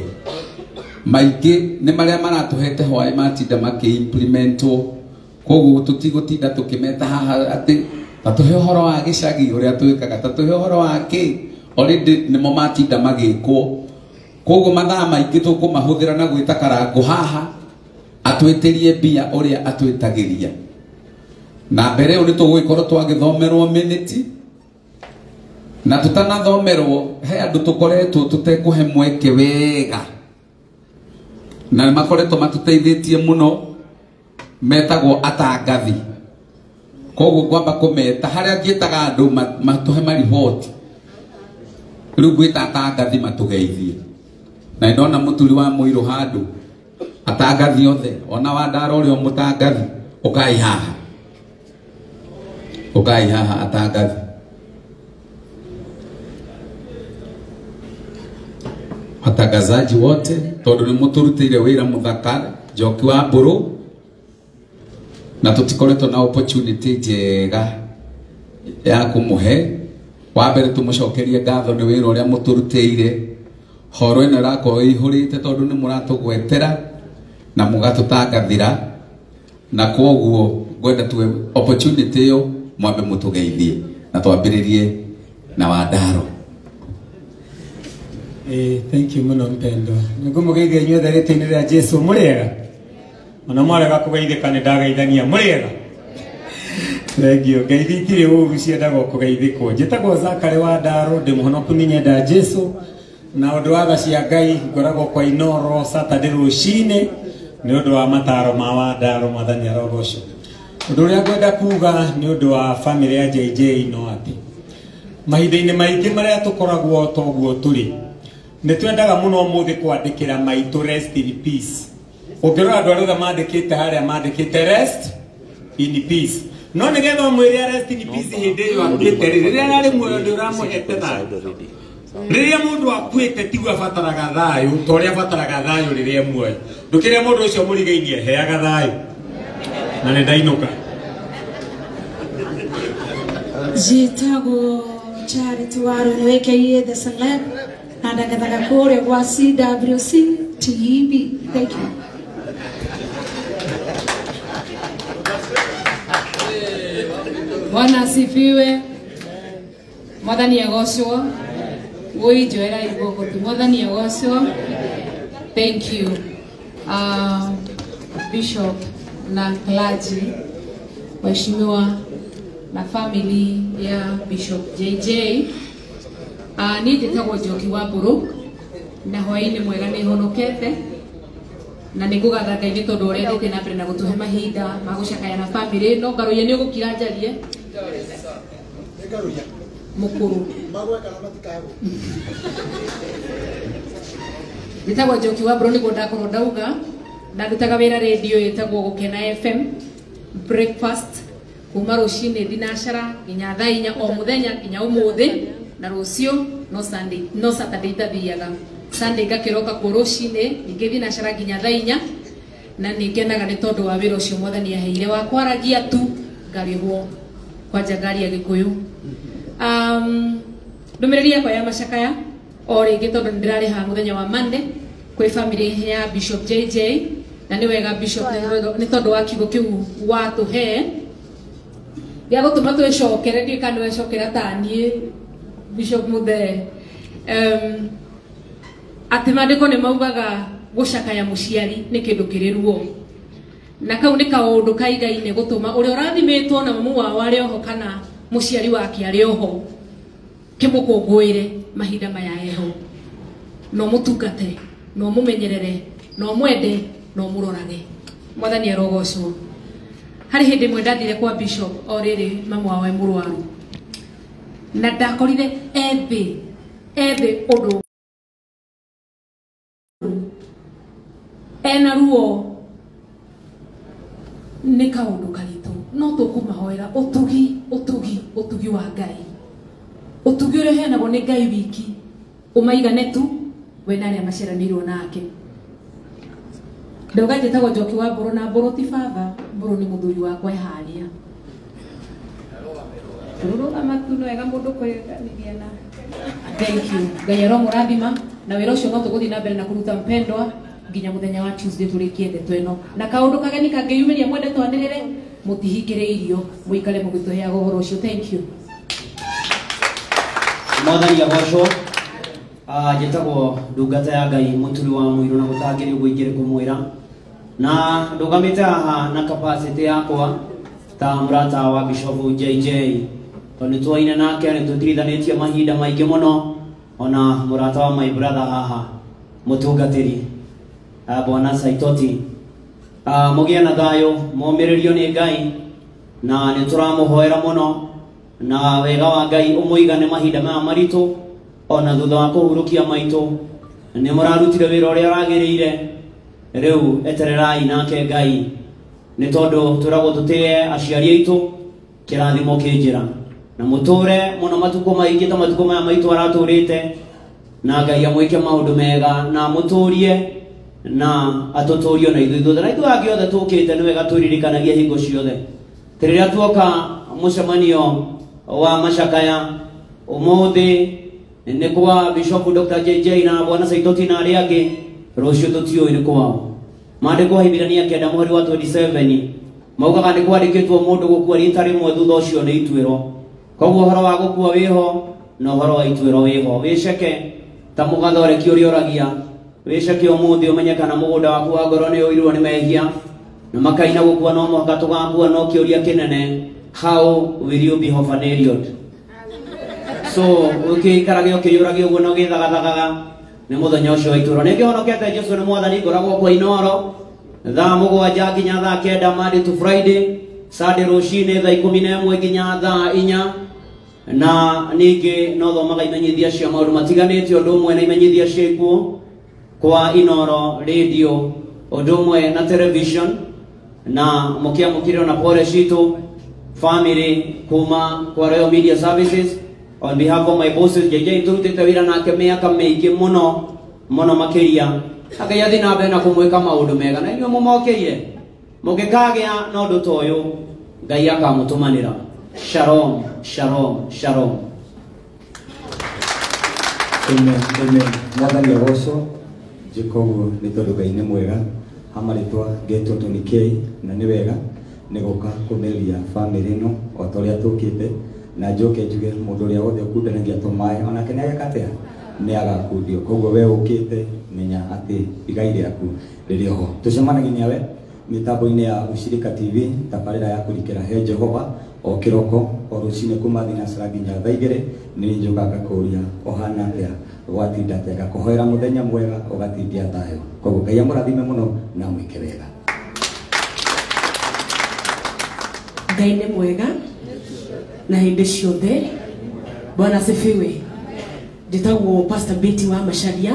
maingi ni maria maratuhete hwai matinda makiimplementwo koguo tutigutinda tukimeta haha ati tatuhe horo wa gicagi uria twikaga tatuhe horo wa ki already nimo matinda magikwo koguo mathaa maingi tukumahuthira na gwita Karangu haha atwitirie mbia uria atwitagiria na mbere uri tugwikorwo twagithomerwo minute na tutanathomerwo he andu tukoretwo tutekuhe mweke wega na makoretwo matuteithitie muno metagwo atangathi koguo kwamba kumeta haria ngietaga andu matuhe mariboti riu gwita atangathi matugeithie na ndona muturi wa Muiru handu atangathi othe ona wa Ndara urio mutangathi ukai haha ukai haha atangathi watangazaji wote tondu ni muturutire wira muthaka Njoki wa Mburu na tutikoretwo na opportunity njega ya kumuhe wa mbere tumucokerie ngatho ni wira uria muturutire horo ino rako ihurite tondu ni muratugwetera na mugatutangathira na koguo ngwenda tuwe opportunity yo mwambe mutugeithie na twambiririe na wa Ndaro. Eh, thank you muno mpendo nigumugeithia nyothe rite-ini ria Jesu muriega ona mwarega kugeithika ni ndagaithania muriega thank you geithitire uru ciendaga kugeithikwo njitagwo Zakari wa Ndaro ndi muhonoku ni nyenda Jesu na undu wa gacia Ngai ngoragwo kwa Inoro Saturday rucini ni undu wa mataro ma wa Ndaro mwathani arogoco undu uria ngwenda kuga ni undu wa family ya J J no ati mahinda-ini maingi maria tukoragwo toguo turi ni twendaga muno muthi kwandikira maitu rest in peace ukirora andu aria mandikite haria mandikite rest in peace no nigetha mwiri rest in peace hindi iyo akuite riria ari muoyo ndi uramuhete thayo riria mundu akuite tigwa bataraga thayo toria bataraga thayo riria muoyo ndukiria mundu ucio murigainie heaga thayo na ni ndainuka Jitago Charity Waru aka the celeb na ndagathaga kuria gwa C W C T E B. Thank you. Bwana asifiwe. Mwathani agocwo. Woi joera iboko tu. Mwathani agocwo. Thank you. Um, Bishop na clergy waheshimiwa na family ya Bishop J J. Ah, ni njĩtagwo Njoki wa Mbũrũ na hwaĩ-inĩ mwega nĩ honokete na nĩ ngũgatha Ngai nĩ tondũ ũrĩa ndĩte na mbere na gũtũhe mahinda ma gũcakaya na family no Ngaruya nĩ ũgũkira njarie mũkũrũ njĩtagwo Njoki wa Mbũrũ nĩguo ndakorwo ndauga na ndutaga wĩra radio ĩtagwo Gũkena F M breakfast kuma rũcinĩ thinacara nginya thaa inya o mũthenya nginya ũmũthĩ na rũciũ no Sunday no Saturday tathiaga Sunday ngakĩroka kũ rũcinĩ ningĩ thinacara nginya thaa inya na nĩngenaga nĩ tondũ wa wĩra ũcio Mwathani aheire wa kwaragia tu ngarĩhwo kwanja ngaria Gĩkũyũ. um ndũmĩrĩri yakwa ya macakaya o rĩngĩ tondũ nĩndĩrarĩ haha mũthenya wa Monday kwĩ family ya Bishop J J na nĩ wega Bishop nĩ tondũ wa kiugo kĩu watũhe ya gũtũma twĩcokere ndiĩ kana wecokera ta niĩ Bishop Muthe. um atĩ maandĩko nĩ maugaga gũcakaya mũciari nĩ kĩndũ kĩrĩ ruo na kau nĩ kaũndũ ka Ngai nĩ gũtũma ũrĩa ũrathimĩtwo na mamu wao arĩ oho kana mũciari wake arĩ oho kĩmũkũngũĩre mahinda maya eho no mũtungate no mũmenyerere no mwende no mũrorage. Mwathani arogocwo. Harĩ hĩndĩ ĩmwe ndathire kwa Bishop o rĩrĩ mamu wao e mũrwaru na ndakorire ethĩ ethĩ ũndũ ena ruo nĩ kaũndũ karitũ no tũkũmahoera ũtugi ũtugi ũtugi wa Ngai ũtugi ũrĩa ũheanagwo nĩ Ngai wiki ũmaigane tu we na arĩa maceranĩirwo nake. Ndauga njĩtagwo Njoki wa Mbũrũ na Mbũrũ ti baba Mbũrũ nĩ mũthuri wakwa eharia rũrũgama tu no wega mũndũ kwĩganithia na thank you Ngai aromũrathima na wĩra ũcio no tũgũthiĩ na mbere na kũruta mpendwa nginya mũthenya wa Tuesday tũrĩkie ndeto ĩno na kaũndũ kageni kangĩyumĩria mwende twanĩrĩre mũtihingĩre irio mũikare mũgĩtũheaga ũhoro ũcio. Thank you. Mwathani agocwo. Ah, njĩtagwo ndungata ya Ngai mũturi wa mũirũ na gũtangĩrĩ ũguo ingĩrĩ kũmwĩra na ndũgamĩte haha na capacity yakwa ta mũrata wa Bishop J J tondũ nĩtũaine nake nĩtũtirithanĩtie mahinda maingĩ mũno ona mũrata wa my brother haha mũtungatĩri Bwana Saitoti. Ah, mũgĩe na thayũ momĩrĩrio nĩ Ngai na nĩtũramũhoera mũno na wega wa Ngai ũmũigane mahinda maya maritũ ona thutha wa kũhurũkia maitũ nĩ mũrarutire wĩra ũrĩa ũragĩrĩire rĩu etererai nake Ngai nĩ tondũ tũragwo tũtĩe aciari aitũ kĩrathimo kĩnjĩra na mũtũre mũno matukũ maingĩ ta matukũ maya maitũ aratũrĩte na Ngai amwĩke maũndũ mega na mũtũrie na atũtũrio na ithuĩ thutha na ithuĩ angĩ othe tũkĩte nĩ wega twĩririkanagia hingo ciothe rĩrĩa tuoka mũcemanio wa macakaya ũmũthĩ nĩ kwa Bishop Doctor J J na Bwana Saitoti na arĩa angĩ rũciũ tũtiũĩ nĩ kwao. Maandĩko Hibirania kenda mweri wa twenty-seven maugaga nĩ kwandĩkĩtwo mũndũ gũkua rita rĩmwe thutha ũcio nĩ ituĩro. Koguo ũhoro wa gũkua wĩho na ũhoro wa ituĩro wĩho. Wĩceke ta mũgathoreki ũrĩa ũragia wĩceke ũmũthĩ ũmenye kana mũgũnda waku wa ngoro nĩ ũirwo nĩ mehia na makaina gũkua no mũhaka tũgakua no kĩũria kĩnene how will you be hofaneriod. So ũkĩikarage ũkĩyũragia ũguo na ũgĩthagathagaga nĩ mũthenya ũcio wa itũũra. Nĩ ngĩhonokete Jesũ nĩ Mwathani ngoragwo kwa Inoro thaa mũgwanja nginya thaa kenda Monday to Friday, Sunday rũcinĩ thaa ikũmi na ĩmwe nginya thaa inya na ningĩ no thomaga imenyithia cia maũndũ matiganĩte ũndũ ũmwe na imenyithia cia ikuũ kwa Inoro radio ũndũ ũmwe na television na mũkĩamũkĩrwo na pore citũ family kuma kwa Royal Media Services. On behalf of my bosses J J turutĩte wĩra nake mĩaka mĩingĩ mũno mũno makĩria Ngai athiĩ na mbere na kũmwĩka maũndũ mega na inyuĩ mũmokĩire mũngĩkagĩa na ũndũ ta ũyũ Ngai akamũtũmanĩra. Shalom, shalom, shalom. Amen, amen. Mwathani agocwo. Njĩka ũguo nĩ tondũ Ngai nĩ mwega hamarĩtwa ngetwo Tony K na nĩ wega nĩ gũka kũmeria family ĩno o ta ũrĩa tũkĩte na njoke njuge mũndũ ũrĩa wothe ũkundanagia tũmaĩ onake nĩ agakatea nĩ agakundio. Koguo we ũkĩte menya atĩ igai rĩaku rĩrĩ ho. Tũcemanagie nawe mitambo-inĩ ya Ushirika T V tabarĩra ya kũrikĩra he Jehova o kĩroko o rũcinĩ kuma thinacara nginya thaa igĩrĩ nĩ njokaga kũria ũhana atĩa gwatinda atĩa ngakũhoera mũthenya mwega ũgatindia thayũ koguo Ngai amũrathime mũno na mwĩke wega. Ngai nĩ mwega na hĩndĩ ciothe. Bwana asifiwe. Njĩtagwo Pastor Betty wa Macharia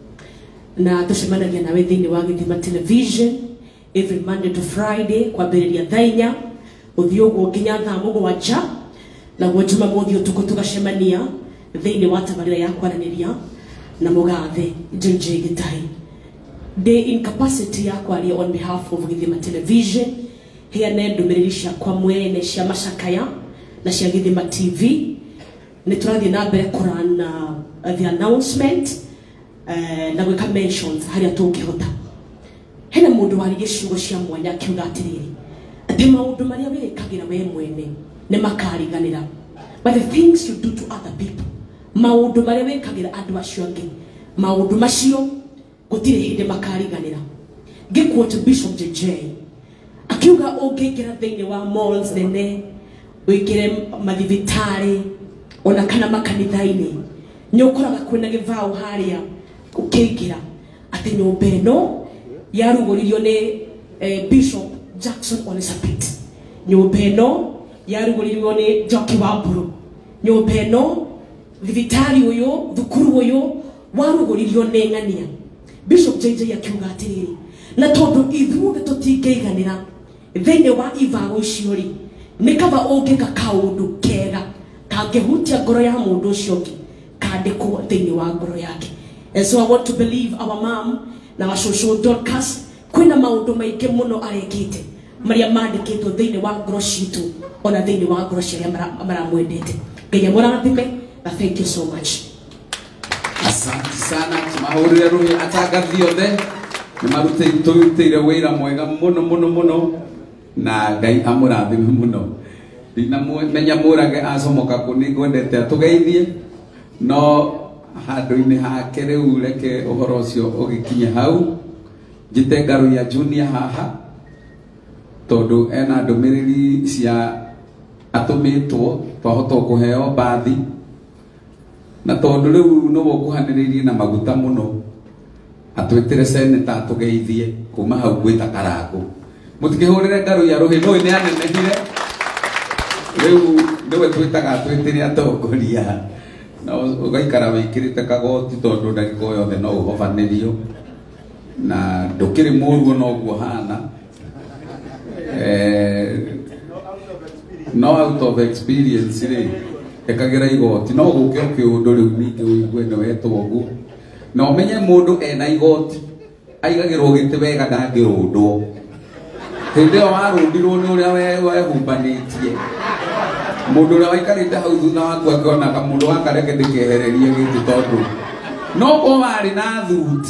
na tũcemanagia nawe thĩinĩ wa Gĩthima Television every Monday to Friday kwambĩrĩria thaa inya ũthiĩ ũguo nginya thaa mũgwanja, naguo Jumamothi ũtukũ tũgacemania thĩinĩ wa tabarĩra ya kwaranĩria na mũgathe J J Gĩtahi. Ndĩ incapacity ya kwaria on behalf of Gĩthima Television, heane ndũmĩrĩri ciakwa mwene cia macakaya na cia Gĩthima T V. Nĩ tũrathiĩ na mbere kũrana the announcement uh, na gwĩka mentions harĩa tũngĩhota. Hena mũndũ warĩ gĩciugo cia mwanya akiuga atĩrĩrĩ atĩ maũndũ marĩa wĩkagĩra we mwene nĩ makariganĩra, but the things you do to other people, maũndũ marĩa wĩkagĩra andũ acio angĩ, maũndũ macio gũtirĩ hĩndĩ makariganĩra. Ngĩquote Bishop J J akiuga ũngĩingĩra thĩinĩ wa malls nene, wĩkĩre mathibitarĩ ona kana makanitha-inĩ, nĩ ũkoraga kwĩna gĩbaũ harĩa ũkĩingĩra atĩ nyũmba ĩno yarugũririo nĩ eh, Bishop Jackson Ole Sapit, nyũmba ĩno yarugũririo nĩ Njoki wa Mburu, nyũmba ĩno thibitarĩ ũyũ thukuru ũyũ warugũririo nĩ ng'ania. Bishop J J akiuga atĩrĩrĩ na tondũ ithuothe tũtingĩiganĩra thĩinĩ wa ibaũ icio rĩ, nĩ kaba ũngĩka kaũndũ kega kangĩhutia ngoro ya mũndũ ũcio ũngĩ kandĩkwo thĩinĩ wa ngoro yake. And so I want to believe our mom na wacũcũ Dorcas kwĩna maũndũ maingĩ mũno arekĩte marĩa mandĩkĩtwo thĩinĩ wa ngoro citũ ona thĩinĩ wa ngoro cia arĩa maramwendete. Ngai amũrathime na thank you so much. Asante sana, tumahũrĩre rũhĩ atangathi othe nĩ marutĩire wĩra mwega mũno mũno mũno na Ngai amũrathime mũno. Ndinamenya mũrage acomoka kũ nĩ ngwendete atũgeithie no handũ-inĩ hake rĩu reke ũhoro ũcio ũgĩkinye hau. Njĩte Ngaruya Junior haha tondũ ena ndũmĩrĩri cia atũmĩtwo twahota kũheo bathi, na tondũ rĩu nĩ gũkuhanĩrĩirie na maguta mũno atwĩtĩre seneta atũgeithie kuma hau gwĩta Karangũ. Mũtikĩhũrĩre Ngaruya rũhĩ, nũĩ nĩ anenehire rĩu nĩwe twĩtaga twĩtĩre atongoria na ũgaikara wĩkĩrĩte kagoti tondũ ndagĩka o yothe no ũhobanĩrio na ndũkĩrĩ mũruo noguo hana eh, no out of experience rĩ ĩkagĩra igoti no gũke kĩũndũ rĩu ningĩ ũigue nĩ wetwo ũguo na ũmenye mũndũ ena igoti aigagĩrwo gĩtĩ wega ndangĩrũndwo. Hĩndĩ ĩyo warũndirwo nĩ ũrĩa wehumbanĩtie, mũndũ ũrĩa waikarĩte hau thutha waku akĩonaga mũndũ wakareke ndĩkehererie gĩtĩ tondũ no ko warĩ na thuti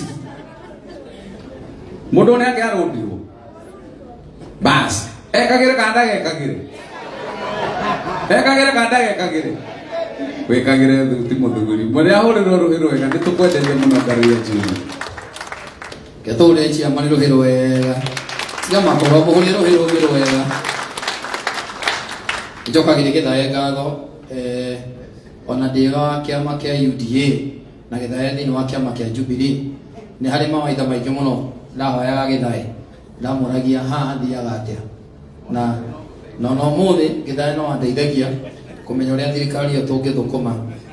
mũndũ ũrĩa angĩarũndirwo basi ekagĩre kana ndagekagĩre ekagĩre kana ndagekagĩre wĩkagĩre thuti mũthuri mũrĩa ahũrĩrwo rũhĩ rwega nĩ tũkwendete mũno Ngaruya Junior. Ketũre ciama nĩ rũhĩ rwega tiga makoro mũhũrĩ rũhĩ rũhĩ rwega njokagĩre Gĩthae ngatho eh, ona ndĩga wa kĩama kĩa U D A na Gĩthae thĩinĩ wa kĩama kĩa Jubilee nĩ harĩ mawaitha maingĩ mũno ndahoyaga Gĩthae ndamũragia haha thiaga atĩa na no no mũthĩ Gĩthae no andeithagia kũmenya ũrĩa thirikari ĩyo tũngĩthũkũma.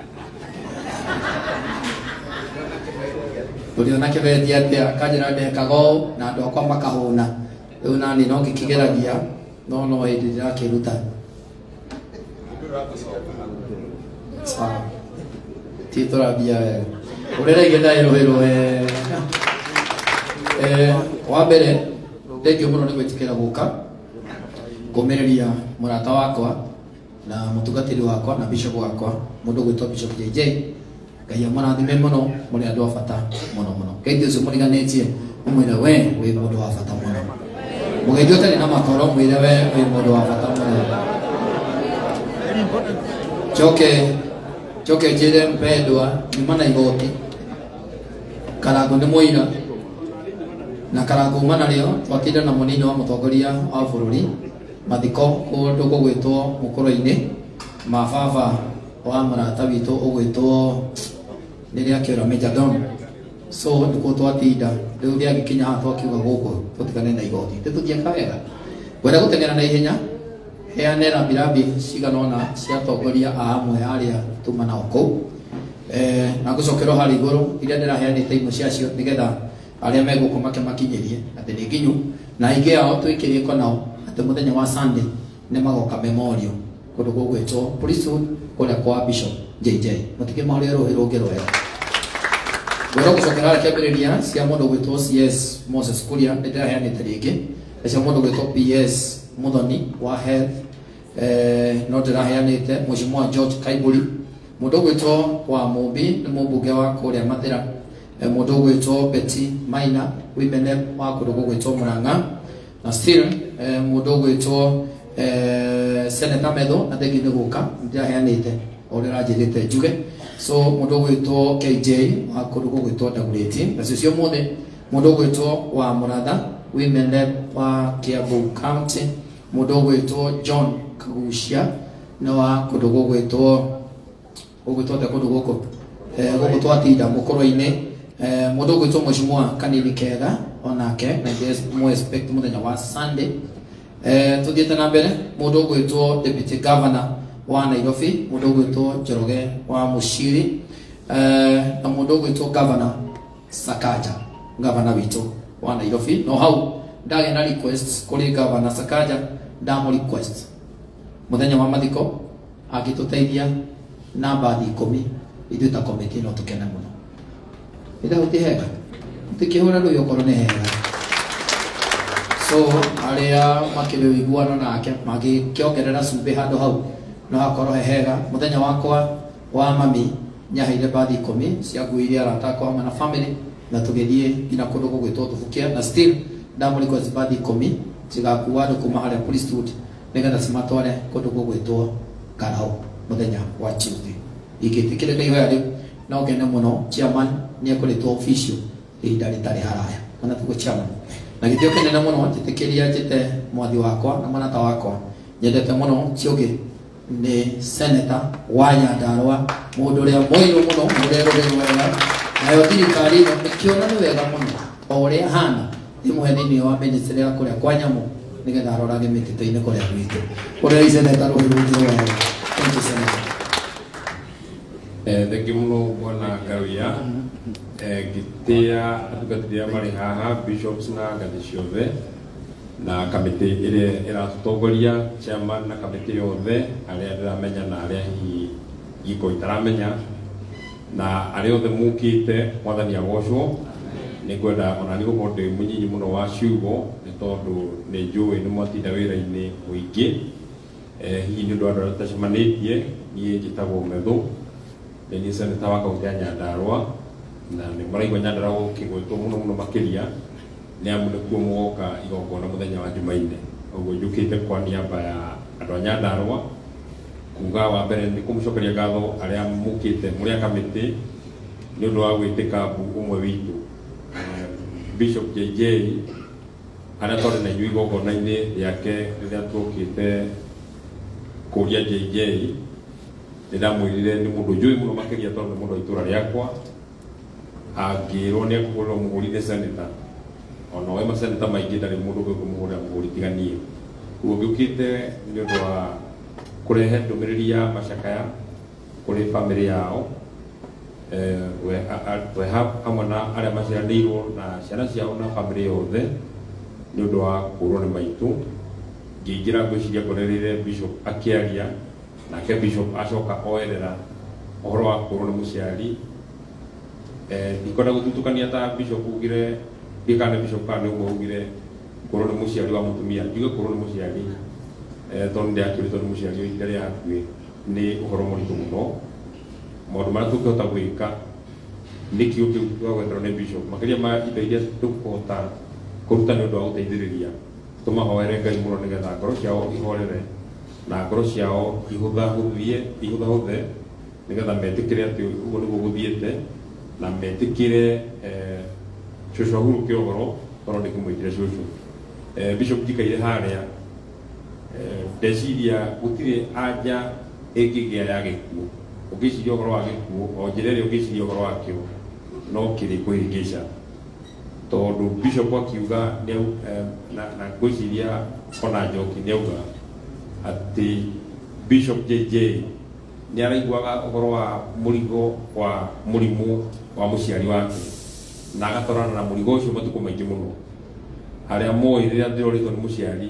Tũrĩ ona kĩbetia atĩa kanjĩra ndekaga ũũ na andũ akwa makahũna rĩu nani no ngĩkĩgeragia no no hĩndĩ ndĩrakĩruta. Sawa ti tũrambia wega ũrĩa Gĩthae rũhĩ rwega. Eh, wa mbere thengiũ mũno nĩ gwĩtĩkĩra gũka kũmĩrĩria mũrata wakwa na mũtungatĩri wakwa na bishop wakwa mũndũ gwĩtwo Bishop J J. Ngai amũrathime mũno, mũrĩ andũ a bata mũno mũno. Ngai ũcio mũriganĩtie ũmwĩre we wĩ mũndũ wa bata mũno. Mũgeithio ũtarĩ na makoro mwĩre we wĩ mũndũ wa bata mũno. Choke choke njĩre mpendwa nyuma na igoti Karangũ nĩ mũira na karanguma nario twatinda na munini wa mutongoria wa bururi mathiko kundu gugwitwo mukoro-ini mababa wa murata witu ugwitwo niria kiora Major Don. So nikuo twatinda riu ria gikinya ha twakiuga guku tutigane na igoti tututhieka wega wenda gutengera na ihenya heane rambirambi cigana ona cia atongoria a amwe aria tuma nao kuu eh, na ngucokerwo hari iguru iria ndiraheanite imwe ciacio nigetha aria meguku make makinyirie ati ni nginyu na ingi ao twikirie nao ati muthenya wa Sunday ni magoka memorial kundu gugwitwo priesthood kuria kwa Bishop J J mutige mauri rohi rungi rwega wera gucokera ara kiambiriria cia mundu gwitwo C S Moses Kuria ndiraheanite ringi cia mundu gwitwo P S Muthoni wa health eh no ndiraheanite Mheshimiwa George Kaiburi mundu gwitwo wa Mumbi ni mumbunge wa kuria Mathira e mundu gwitwo Betty Maina women rep wa kundu gwitwo Murang'a na still e mundu gwitwo eh Senator Medho na thegi ni guka ndiraheanite orira njithite njuge so mundu gwitwo K J wa kundu gwitwo Dagureti na cio mothe mundu gwitwo wa Muratha women rep wa Kiambu County mundu gwitwo John Kagucia no wa kundu gwitwo gwitwo ta kundu guku eh guku twatinda mukoro-ini eh mundu gwitwo Mheshimiwa Kanini Kega onake na yes mo expect muthenya wa Sunday eh tuthiete na mbere mundu gwitwo Deputy Governor wa Nairobi mundu gwitwo Njoroge wa Mushiri eh na mundu gwitwo Governor Sakaja Governor witu wa Nairobi no hau ndage na request kuri Governor Sakaja ndamu request muthenya wa mathiko agituteithia namba ikumi ithu ta committee no tukena muno ida utihega tukihura ruyo korone hega so aria makire wiguano nake magi kiongerera cumbi handu hau no hakorwo hega muthenya wakwa wa mami nyahaire bathi ikumi cia nguiria arata akwa na family na tugithie ina kundu gugwitwo tubukia na still ndamu liko bathi ikumi cigakuwa andu kuma haria priesthood nigetha cimatware kundu gugwitwo Karau muthenya wa Tuesday igitikire kai hoya riu no ngene muno chairman ni akoretwo official ihinda ritari haraya kana tuko chairman na githio kenene muno titikiria njite mwathi wakwa na mwanata wakwa nyendete muno ciugi ni Senator wa Nyandarua mundu uria moiru muno murero wega nayo thirikari ino ikiona ni wega muno o uria hana imwe thini wa ministry ya kuria kwa nyamu nigetha arorage mitito-ini kuria gwitu uria Senator ruhiru wega. Thank you, Senator. Eh, thank you muno bwana Garuya. Eh, gitia atukatiria mari haha bishops na ngathi ciothe na kamiti ile iratutongoria chairman na kamiti yothe aria ndiramenya na aria hi iko itaramenya na aria othe mukite mwathani agocwo ni kwenda ona ni gukorwo ndi munyinyi muno wa ciugo ni tondu ni njui ni mwatinda wira-ini muingi eh hihi ni ndu andu aria tutacemanitie nie njitagwo Medho ni Senator wa kaunti ya Nyandarua na ni maraigua Nyandarua gukigwitwo muno muno makiria ni amu nikuo mugoka igongona muthenya wa Jumaine uguo njukite kwa niaba ya andu a Nyandarua kuga wa mbere ni kumucokeria ngatho aria mukite muria kamiti ni undu wa gwitika umwe witu Bishop J J ana tore na yui igongona-ini riake riria tukite kuria J J ndamwirire ni mundu njui muno makiria tondu mundu itura riakwa agirwo ni akugurwo mugurire Senator ona we ma Senator maingi ndari mundu gwe kumugurira muguri tiganie uguo ngiukite ni undu wa kurehe ndumiriri ya macakaya kuri family yao eh we we hamwe na aria maciaranĩirwo na ciana ciao na family yothe ni undu wa kurwo ni maitu ngiingira ngwiciria ngorereire Bishop akiaria nake Bishop acoka oerera ohoro wa kurwo ni muciari eh ndikona gututukania ta Bishop ugire ndikane Bishop kana ugo ugire kurwo ni muciari wa mutumia njuge kurwo ni muciari eh tondu ndiakirito ni muciari oikare hakuhi ni uhoro muritu muno maundu maria tungihota gwika nikio kiu twagwetherwo ni Bishop makiria ma indo iria tukuhota kuruta ni undu wa guteithiriria tumahoere Ngai muno nigetha ngoro ciao ihorere na ngoro ciao ihuthahuthie ihũthahũthe nigetha metikire ati uguo niguo guthiete na metikire eh cũcũ Uhuru Kĩohoro korwo ndä kä mwä tire cåcå bishop njikaire harä a ndeciria gå tirä anja ä ngä gä a ya gä kuo å ngä ciria å horo wa gä kuo o njä ra ä rä a å ngä ciria å horo wakä o no kä rä kwä hä ngä ca tondå bishop akiuga na ngå ciria ona njoki nä auga atä bishop J J nä araiguaga å horo wa må rigo wa må rimå wa må ciari wake na agatwarana na må rigo å cio matukå maingä må no harä a moä rä rä a ndä rorätwo nä må ciari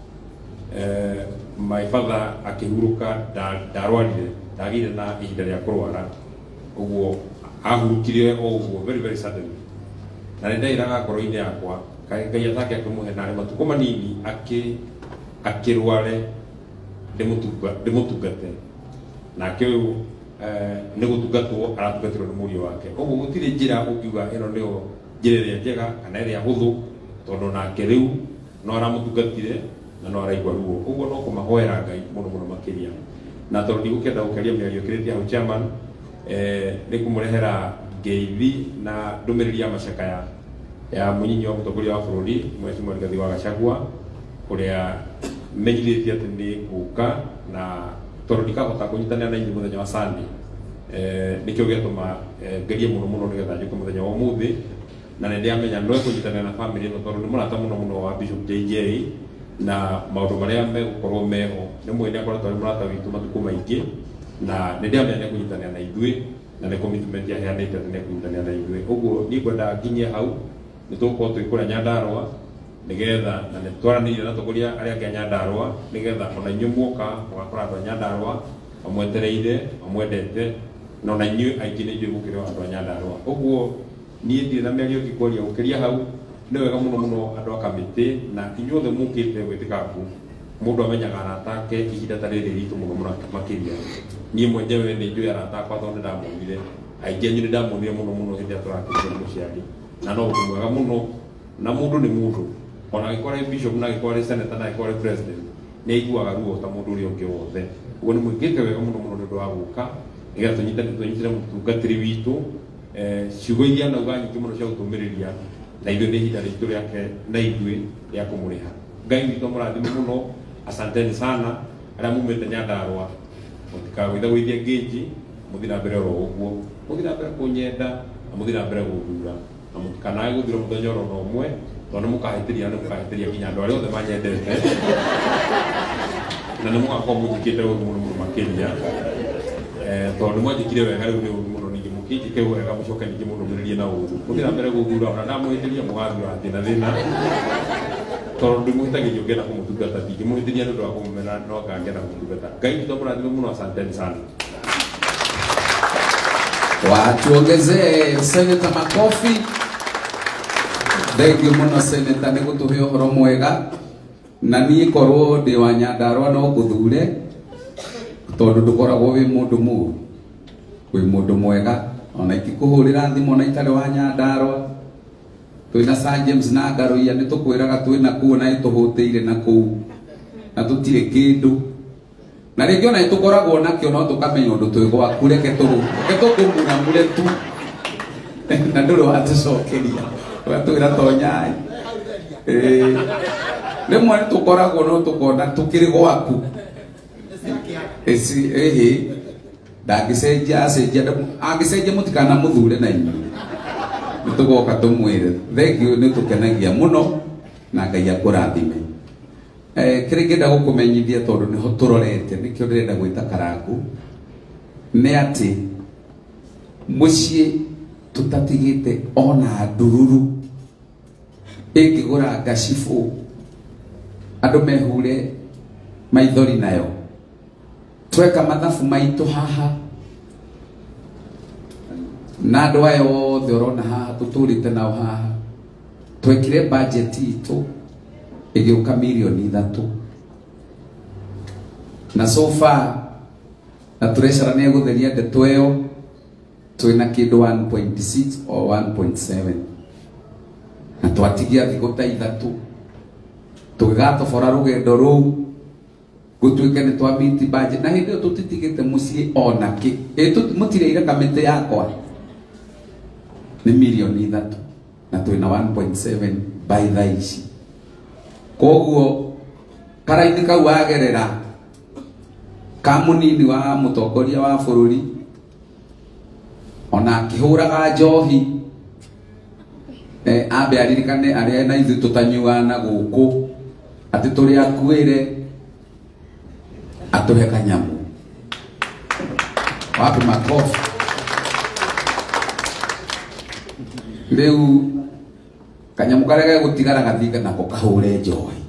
my father akä hurå ka ndarwarire ndagä ire na ihinda rä a kå rwara å guo ahurukire o å guo very very suddenly na nä ndairaga ngoro-inä yakwa ngai atake akä må he narä matukå manini akä rware ndä må tungate nake å yå nä gå tungatwo aratungatirwo nä må riå wake koguo gå tirä njä ra å ngiuga ä no nä o njä ra ä rä a njega kana ä rä a hå thå tondå nake rä u no aramå tungatire na no araigua ruo ũguo no kå mahoera ngai må no må no makä ria na tondå ndigå kä enda gå käria mä ario kä rä tie hau chairman nä kå må rehera ngeithi na ndå mä rä ri ya macakaya ya må nyinyi wa må tongoria wa bå rå ri Mheshimiwa Rigathi wa Gachagua å rä a menyithä tie atä nä gå ka na tondå ndikahota kå nyitanä na inyuä må thenya wa Sunday nä kä o gä atå ma ngerie må no må no nä getha njå ke må thenya wa må thä na nä ndä amenya no ekå nyitanä na bamä rä ä no tondå nä må rata må no må no wa Bishop J J na maundu maria megũkorwo meho nĩ mwene akoretwo arĩ mũrata witũ matukũ maingĩ na nĩ ndĩamenya nĩ ekũnyitanĩra na ithuĩ na nĩ commitment yaheanĩte atĩ nĩ ekũnyitanĩra na ithuĩ ũguo niĩ ngwenda nginye hau nĩ tũgũkorwo twĩ kũrĩa Nyandarũa nĩgetha na nĩ twaranĩirie na atongoria arĩa angĩ a Nyandarũa nĩgetha ona inyuĩ muoka mũgakora andũ a Nyandarũa mamwetereire mamwendete na ona inyuĩ aingĩ nĩ inyuĩ mũkĩrĩ andũ a Nyandarũa ũguo niĩ ndirĩ na mĩario ngĩkwaria gũkĩria hau nä wega må no må no andå a kamä na inyuothe må kä te gwä tä kaku må ndå amenyaga arata ake ihinda ta rä rä ritå må no må no makä ria niä mwenyewe nä njå arata akwa tondå nä ndamonire aingä anyu nä ndamonire må no må no hä ndä ä a tå rakä må ciari na no å ndå mwega må no na må ndå nä må ndå ona agä korwo bishop na agä korwo senata na agä korwo president nä aiguaga ruo ta må ndå å rä a å ngä wothe å nä mwä ngä te wega må no må no nä å ndå wa gå ka nä getha tå nyitire må tungatä ri witå ciugo iria nauga nyingä må no cia gå tå mä rä ria na ithuĩ nĩ ihinda ritũ rĩake na ithuĩ rĩa kũmũrĩha ngai witũ mũrathime mũno asanteni sana arĩa mumĩte Nyandarũa mũtikagũitha gũithia ngĩnji mũthiĩ na mbere oro ũguo mũthiĩ na mbere kũnyenda na mũthiĩ na mbere gũthura na mũtikanage gũthura mũthenya oro na ũmwe tondũ nĩ mũkahĩtĩria nĩ mũkahĩtĩria nginya andũ arĩa othe manyendete na nĩ mũgakorwo mũnjĩkĩte ũru mũno mũno makĩria tondũ nĩ mwanjĩkire wega rĩu nĩ ũru mũno ningĩ mũkĩnjĩke wega mũcoke ningĩ mũrũmĩrĩrie na ũru mũthiĩ na mbere gũthura ona ndamũhĩtĩria mũgathura thĩna thĩna tondũ ndĩmũhĩtagĩrio ngenda kũmũtungata ndingĩmũhĩtĩria nĩ ũndũ wa kũmũmena no ngangenda kũmũtungata ngai witũ mũrathime mũno asanteni sana watuongezee seneta makofi thengiũ mũno seneta nĩ gũtũhe ũhoro mwega na niĩ korwo ndĩ wa Nyandarũa no ngũthure tondũ ndũkoragwo wĩ mũndũ mũru wĩ mũndũ mwega ona ingĩkũhũrĩra thimũ na itarĩ wa Nyandarũa twĩna Sir James na Ngarũia nĩ tũkwĩraga twĩna kuo na nĩtũhũtĩire na kũu na tũtirĩ kĩndũ na rĩngĩ ona nĩtũkoragwo nakĩo no tũkamenya ũndũ twĩ gwaku reke tũkũmuramure tu na ndũrĩ watũcokeria ũgatwĩra tonyai rĩmwe nĩtũkoragwo no tũkona tũkĩrĩ gwaku ĩhĩ ndangĩcenjia acenjia angĩcenjia mũtikana mũthure na inyuĩ nĩtũgoka tũmwĩre thengiũ nĩtũkenagia mũno na Ngai akũrathime kĩrĩa ngĩenda gũkũmenyithia tondũ nĩho tũrorete nĩkĩo ndĩrenda gwĩta Karangũ nĩ atĩ mũciĩ tũtatigĩte ona ndururu ĩngĩgũra ngacibũ andũ mehure maithori nayo tweka mathabu maitũ haha na andũ aya othe ũrona haha tũtũrĩte nao haha twekire budget itũ ĩgĩũka mirioni ithatũ na so far na tũrecera nĩ egũtheria ndeto ĩyo twĩna kĩndũ one point six or one point seven na twatigia thikũ ta ithatũ tũgĩgatobora rũgendo rũu gũtuĩke nĩ twamiti budget na hĩndĩ ĩyo tũtitigĩte mũciĩ ona kĩ mũtireire kamĩtĩ yakwa nĩ mirioni ithatũ na twina one point seven by thaa ici koguo karaini kau wagerera ka munini wa mutongoria wa bururi ona akihuraga njohi eh, ambe aririkane aria na ithu tutanyuana guku ati turi akuire atuhe kanyamu wapi makofi riu kanyamu karia gutigara gathiga nako kahure njohi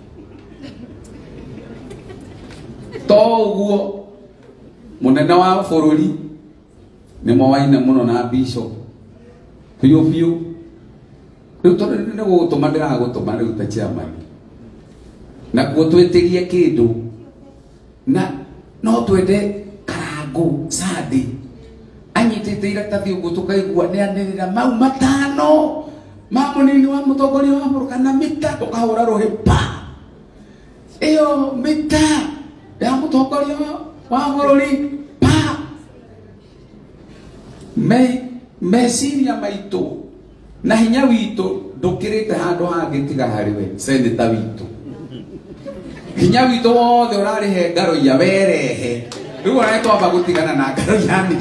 toguo munene wa bururi ni mowaine muno na bishop piu piu riu tondu ni gutuma ndiragutuma riu ta chairman na gutwetirie kindu na no twende karangu sadi anyitite iratathi uguo tukaigua ni anirira mau matano ma munini wa mutongoria wa bururi kana mita tukahura ruhi pa iyo mita ya mutongoria wa bururi pa me meciria maitu na hinya witu ndukirite handu hangi tiga hariwe seneta witu hinya witu wothe urarihe ngaro ya werehe riu uratwamba gutigana na ngaro yani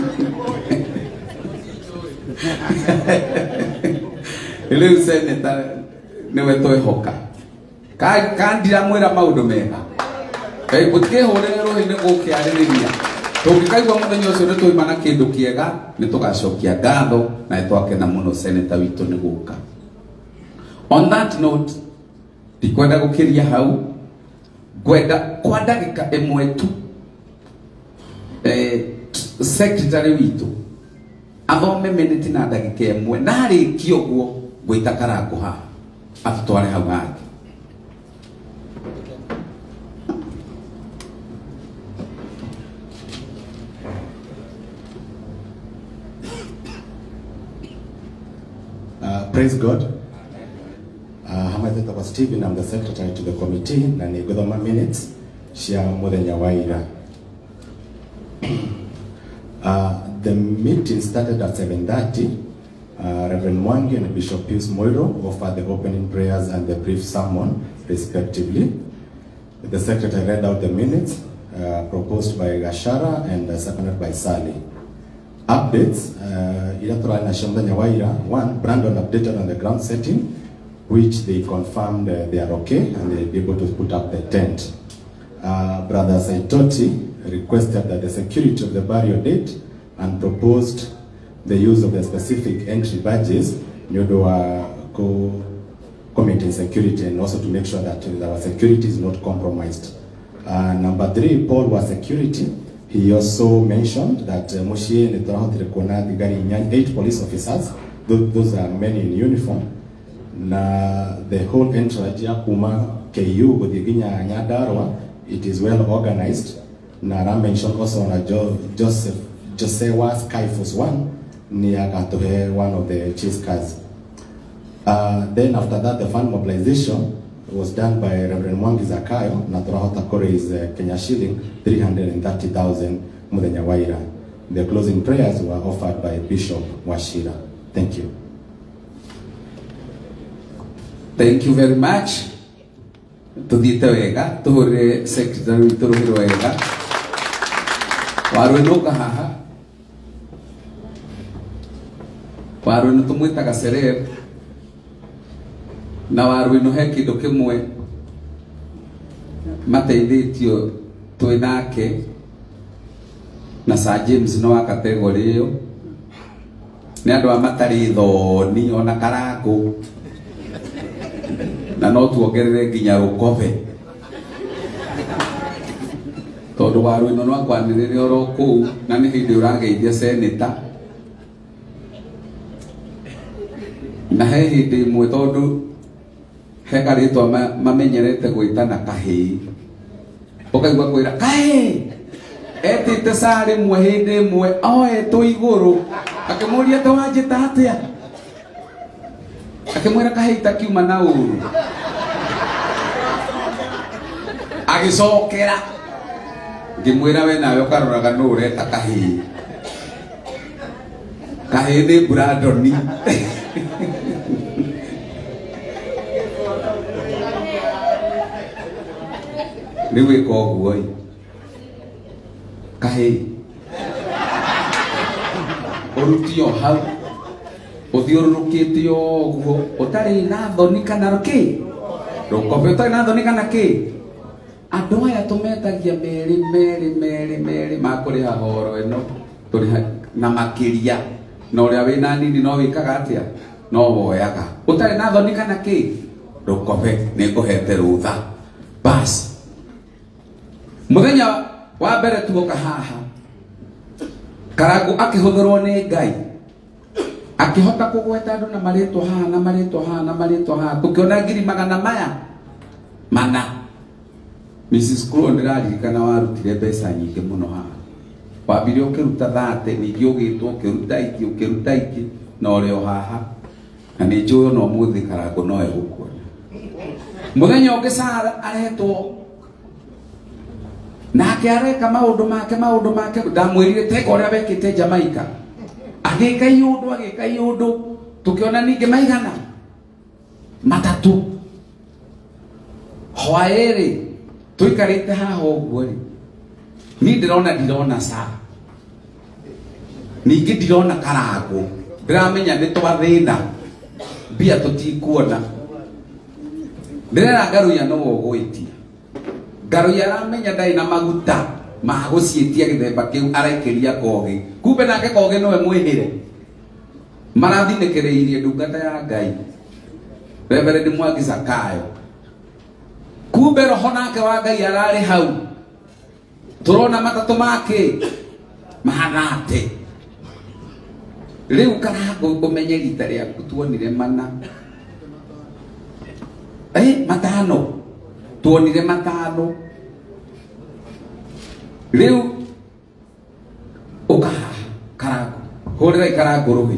riu seneta niwe twihoka kandira mwira maundu mega kai gutikihurire ruhini gukiaririria tungikaigua muthenya ucio ni tuimana kindu kiega ni tugacokia ngatho na twakena muno seneta witu ni guka. On that note ndikwenda gukiria hau gwenda kwa ndagika imwe tu eh, secretary witu athome minute na ndagika imwe narikia uguo gwita karangu ha atutware hau hake. Uh, praise God. Uh, Hamateta was Stephen, I'm the secretary to the committee, na nigudhoma minutes cia muthenya wa ira. Uh, the meeting started at seven thirty. Uh, Reverend Mwangi and Bishop Pius Moiro offered the opening prayers and the brief sermon, respectively. The secretary read out the minutes uh, proposed by Gashara and uh, seconded by Sally. Updates, uh, one, Brandon updated on the ground setting, which they confirmed uh, they are okay and they'll be able to put up the tent. Uh, Brother Saitoti requested that the security of the burial date and proposed the use of the specific entry badges, Nyodo co committing security and also to make sure that our security is not compromised. Uh, number three, Paul was security. He also mentioned that uh, Moshie Netorahot eight police officers, those, those are men in uniform. Na the whole entourage ya Kuma K U with the Ginya Nyadarwa, it is well organized. Nara mentioned also on a jo Joseph Josewa Skyforce one near Gatohe, one of the chase cars. Uh, then after that, the fund mobilization was done by Reverend Mwangi Zakayo. Netorahot Kore is uh, Kenya shilling three hundred thirty thousand Muthenya wa ira. The closing prayers were offered by Bishop Washira. Thank you. Thank you very much. Tudite wega, tuhure secretary turuhiro wega. Waru no kahaha. Waru no tumwita gaserere. Na waru no he kindu kimwe mateithitio twinake na Sir James no wa category iyo ni andu amatari thoni ona karangu na no tuongerere nginya rukove tondu waru ino no akwanirire oro kuu na ni hindi urageithia seneta na he hindi imwe tondu he karitwa mamenyerete gwitana kahii ukaigua kwira kahi etite sari mwe hindi imwe oe tu iguru akimuria te wanjita atia akimwira kahi takiuma na uru agicokera ngimwira we nawe ukaroraga no ureta kahi kahi ni Brandoni Ni wiko oguo i. Kahe. Orutio hau. Uthiururukite oguo. Utari na thoni kana ki. Rukobe utari na thoni kana ki. Andu aya tumetagia meri meri meri meri makuriha horo eno. Turiha na makiria. No ria wina nini no wikaga atia? No woyaga. Utari na thoni kana ki. Rukobe ni nguhete rutha. Bas. Muthenya wa mbere tuoka haha. Karagu akihuthirwo ni Ngai. Akihota kugweta andu na maritwa haha na maritwa haha na maritwa haha. Tukiona ngiri magana maya. Mana. Missus Kuro ndiraririkana warutire mbeca nyingi muno haha. Wambire ukiruta thate ningi ugitwo ukiruta iki ukiruta iki no rio haha. Na ni njuyo no muthi Karagu no egukuona. Muthenya ungi Sara aretwo nake areka maundu make maundu make ndamwirire teka uria wekite Jamaica agika iundu agika iundu tukiona ningi maigana matatu hwairi tuikarite haha uguo ri ni ndirona ndirona Sara ningi ndirona Karagu ndiramenya ni twathina mbia tutikuona ndirera Ngaruya no wogwitia Ngaruya aramenya ndai na maguta ma gucietia githemba kiu araikiria kogi kumbe nake kogi nowe mwihire marathinekereirie ndungata ya Ngai Reverend Mwangi Zakayo kumbe roho nake wa Ngai arari hau turona matatu make mahanate riu Karagu umenye rita riaku tuonire mana eh matano tuonire matano riu uka Karagu horera Karagu ruhi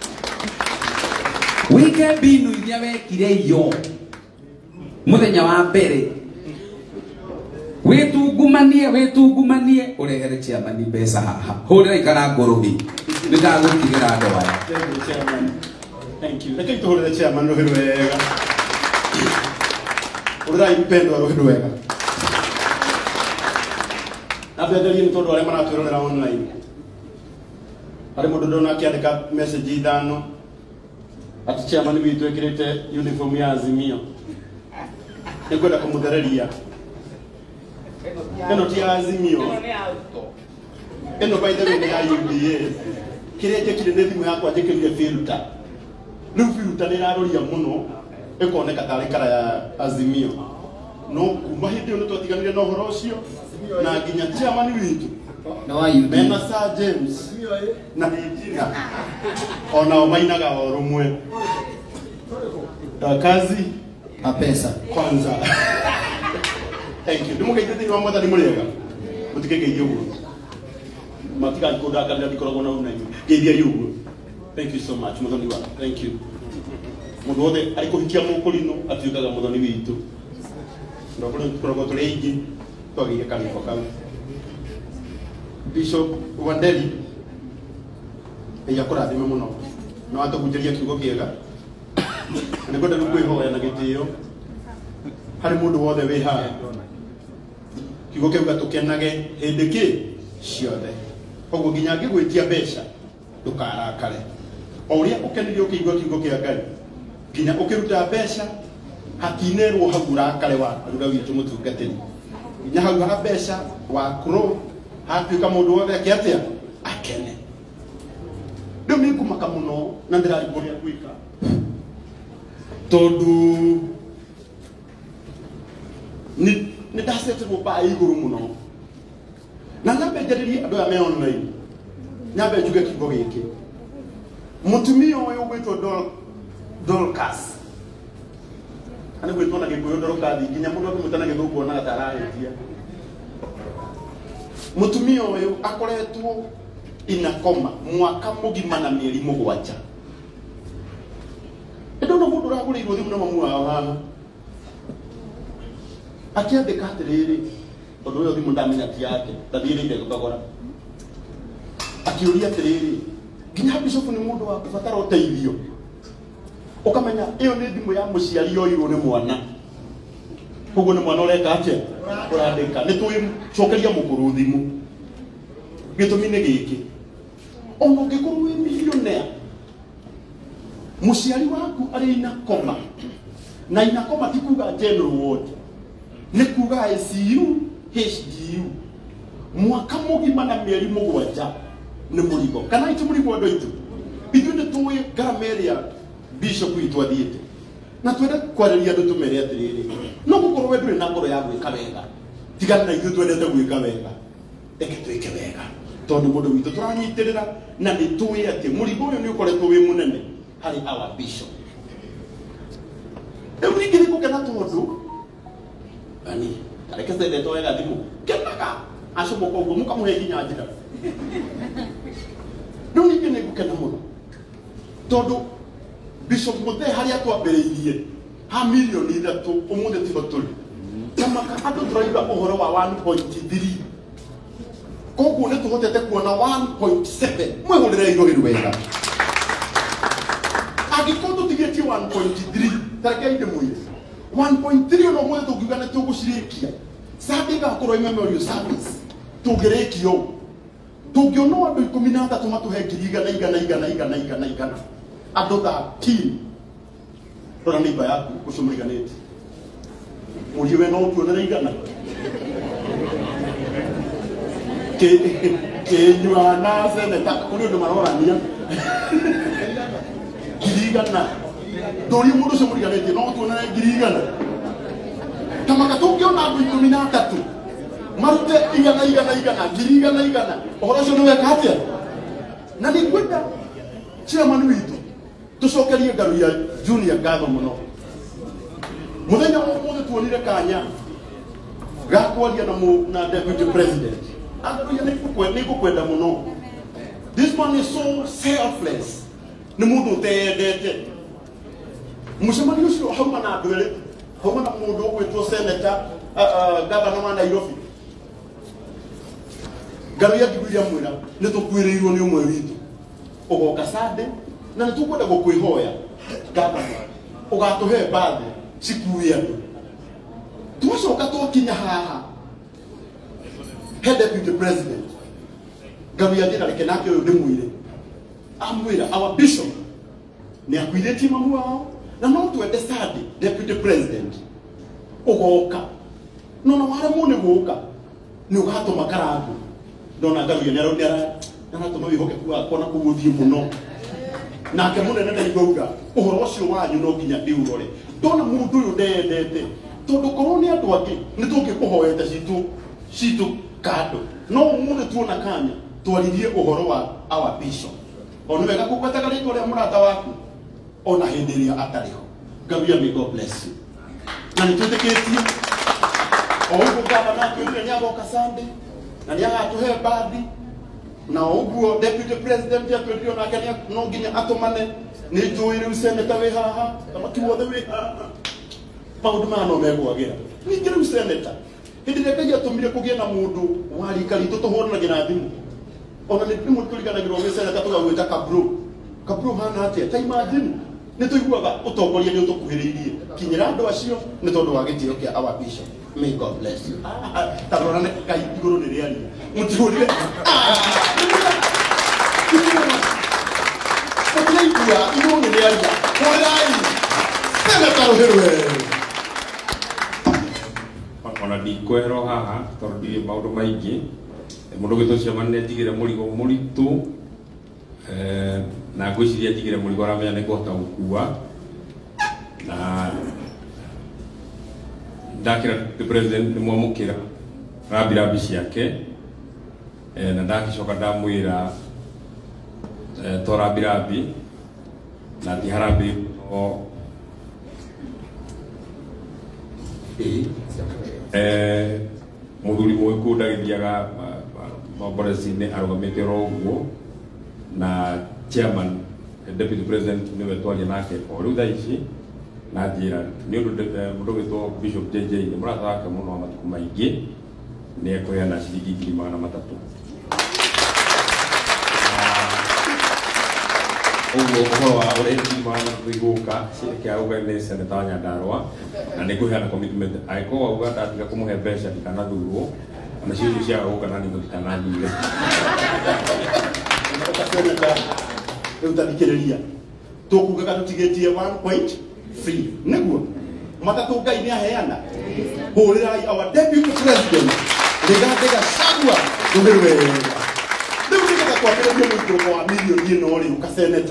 weekend binu iria wekire iyo muthenya wa mbere witungumanie witungumanie urehere chairman mbeca haha horera Karagu ruhi nindagutigira andu aya. Thank you. Reke tuhorere chairman ruhi wega. Urai mpendo ruhi wega. Abedeli ni todo ale maratwirorera online. Ari mundu ndona akiandika message ithano. Ati chairman witu ekirite uniform ya Azimio. Nikwenda kumuthereria. Eno ti Azimio. Eno by the way ya U D A. Kirete kire ne thimu yakwa njikirire filter. Riu filter ni raroria muno ekoneka tari kara ya Azimio. No kuma hindi ono twatiganire no horo ucio na nginya chairman witu na wa U D A Mena Sir James na Injinia ona omainaga orumwe kazi a pesa kwanza. Thank you. Ndimuke ndi wa motha ni murega mutikege yugo matika koda kana ndikoro na una ngeithia yugo. Thank you so much muthoni wa. Thank you. Mundu wothe ariko hikia mukurino atuikaga muthoni witu ndokoro tukorogo tureigi twagiye kanifo kau. Bishop Wandeli ya kurathima muno no atugunjiria kiugo kiega ni ngoda ngwihoya na gitio hari mundu wothe wi ha kiugo kiu gatukenage hindi ki ciothe koguo nginya ngigwitia mbeca ndukarakare o uria ukenirio kiugo kiugo kia Ngai nginya ukiruta mbeca hatinerwo hau urakare wa ruga witu mutungatiri nginya hau ha mbeca wa kuro hatuika mundu wothe akiatia akene ndio kumaka muno na ndirari boria gwika tondu ni ni dasetirwo ba iguru muno na nyambe njaririe andu aya me online nyambe njuge kiugo giki mutumia uyu gwitwo Dol Dolcas ana gwitwo na gikuyu Dolcas nginya mundu akimutana githuko na gatarahitia mutumia uyu akoretwo ina koma mwaka mugima na mieri mugwanja ndo no mundu ragurirwo thimu na mamu wao haha akiandika atiriri tondu uyu thimu ndamenya ti yake tathirire gutogora akiuria atiriri nginya bishop ni mundu wa kubatara uteithio ukamenya iyo ni thimu ya muciari yoirwo ni mwana koguo nĩ mwana ũreka atĩa ũrandĩka nĩ twĩcokeria mũkũrũ thimũ gĩtũmi nĩ gĩkĩ ona ũngĩkorwo wĩ millionaire mũciari waku arĩ inakoma na inakoma ti kuga general ward nĩ kuga I C U H D U mwaka mũgima na mĩeri mũgwanja nĩ mũrigo kana itu mũrigo andũ aitũ ithuĩ nĩ tũĩ ngarama ĩrĩa bishop witũ athiĩte na twende kwarĩria andũ tũmere atĩrĩrĩ no gũkorwo we ndũrĩ na ngoro ya gwĩka wega tigana na ithuĩ twendete gwĩka wega reke twĩke wega tondũ mũndũ witũ tũranyitĩrĩra na nĩ tũĩ atĩ mũrigo ũyũ nĩ ũkoretwo wĩ mũnene harĩ our bishop rĩu ningĩ nĩ gũkena tondũ ani areke cendetwo wega thimũ kenaga acomoka ũguo mũkamũhe nginya njĩra rĩu ningĩ nĩ gũkena mũno tondũ Bishop Muthee harĩa twambĩrĩirie ha milioni ithatũ ũmũthĩ tiho tũrĩ na maka andũ tũraiga ũhoro wa one point three koguo nĩ tũhotete kuona one point seven mwĩhũrĩre irũgĩru wega angĩkorwo tũtigĩtie one point three tarekei ndĩmwĩre one point three ona ũmũthĩ tũngiuga nĩ tũgũcirĩkia Sunday gakorwo ĩ memorial service tũngĩrĩkia ũũ tũngĩona andũ ikũmi na atatũ matũhe ngiri igana igana igana igana igana igana andũ thirteen rora nĩimba yaku ũcio mũiganĩte mũriũ we no ũtuonere igana kĩnyua na seneta kũrĩ ũndũ marorania ngiri igana ndũrie mũndũ ũcio mũiganĩte no ũtuonere ngiri igana kamaka tũngĩona andũ ikũmi na atatũ marute igana igana igana ngiri igana igana ũhoro ũcio nĩ weka atĩa na nĩ ngwenda chairman witũ tucokerie ngaru ya junior ngatho muno muthenya wa mũthĩ tuonire kanya gakwaria na mu na deputy president angaruya nĩ ngũkwenda mũno this man is so selfless nĩ mũndũ ũteyendete mũcemanio ũcio hauma na andũ erĩ hauma na mũndũ ũgwĩtwo senator gavana wa Nairobi ngaru ya Jubilee mwĩra nĩ tũkuĩrĩirwo nĩ ũmwe witũ ũgoka Sunday na nĩ tũkwenda gũkwĩhoya gavana ũgatũhe mbathi cikuue andũ twacoka twakinya haha he deputy president ngaru ya njĩra reke nake ũyũ ndĩmwĩre amwĩra our bishop nĩ akuithĩtie mamu wao na no twende Sunday deputy president ũgoka nona waremwo nĩ gũka nĩ ũgatũma karangu ndona ngaru ya nĩara nĩaratũma wĩhokeku wakwa na kũgũthiĩ mũno nake mũnene ndaigauga ũhoro ũcio wanyu no nginya ndĩurore ndona mũndũ ũyũ ndeyendete tondũ korwo nĩ andũ angĩ nĩ tũngĩkũhoete citũ citũ kando no mũndũ tuona kanya twaririe ũhoro wa our bishop ona wega kũgwetaga rĩtwa rĩa mũrata waku ona hĩndĩ ĩrĩa atarĩ ho ngawia may God bless you na nĩ twĩtĩkĩtie o ũguo gavana atwĩrire nĩ agoka Sunday na nĩ agatũhe mbathi na ũguo deputy president atwĩrire onake no nginya atũmane nĩ njũĩ rĩu senator wĩ haha thamaki wothe wĩ haha maũndũ maya no megwagĩra ningĩ rĩu senator hĩndĩ ĩrĩa Ngai atũmire kũgĩe na mũndũ wa rika ritũ tũhũranagĩra thimũ ona nĩ rĩmwe tũriganagĩrwo nĩ senator tũgagwĩta kabro kabro hana atĩa ta imagine nĩ tũiguaga ũtongoria nĩ ũtũkuhĩrĩirie kinyĩra andũ acio nĩ tondũ wa gĩtĩo kĩa our bishop may God bless you tarora nĩ Ngai igũrũ nĩ rĩaria mũtihũrire mũtiraigua igũrũ nĩ rĩaria hũrai senator rũhĩrwe ona ndikweherwo haha tondũ ndirĩ maũndũ maingĩ mũndũ gwĩtwo Chairman nĩ anjigĩre mũrigo mũritũ na ngwĩciria anjigĩre mũrigo aramenya nĩ ngũhota gũkua na ndakĩra the president nĩ mwamũkĩra rambirambi ciake na ndagĩcoka ndamwĩra to rambirambi na ti harambi o eh mũthuri mũĩkũ ndagĩthiaga maborecinĩ arũgamĩte oro ũguo na chairman deputy president nĩwe twaria nake o rĩu thaa ici na njĩra nĩ ũndũ mũndũ gwĩtwo Bishop J J nĩ mũrata wake mũno wa matukũ maingĩ nĩ ekũheana ciringi ngiri magana matatũ Uguo uhoro wa urendi mwana kuiguka kia uga ni Senator Nyandarua na nĩ kũheana commitment angĩkorwo auga ndatiga kũmũhe mbeca ndikanathurwo na ciũcio cia gũka na nĩ mũtikanathure. Rĩu tathikĩrĩria tũkugaga tũtigĩtie one point three nĩguo matatũ Ngai nĩ aheana. Hũrĩrai our deputy president Rigathi Gachagua ndũmĩrĩre wega. Rĩu nĩgetha kwambĩrĩria mũikũrũko wa mirioni ĩno rĩ ũkaseneta.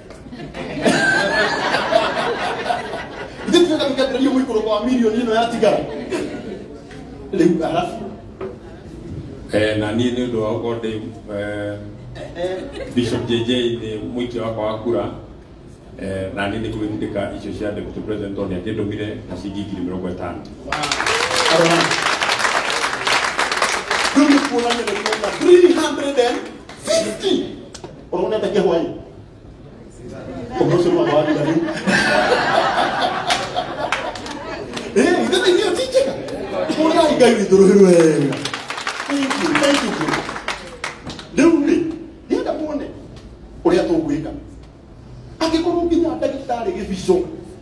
Ithuĩ twenda tũkĩambĩrĩria mũikũrũko wa mirioni ĩno yatigara. Rĩu arabu eh na niĩ nĩ ũndũ wa gũkorwo ndĩ Bishop J J nĩ mũikia wakwa wa kura eh na niĩ nĩ kwĩtĩka icio cia deputy president nĩ akĩndũmire na ciringi ngiri mĩrongo ĩtano. three hundred fifty. Unaona takia hwai. Komosho wa wali ndani. Eh, ndio ndio ticheka. Kuna igai ndorohero wega. Thank you, thank you. Ndio ndio muone. Uria tugwika. Angĩkorwo nginya ndagĩtarĩ gĩbico.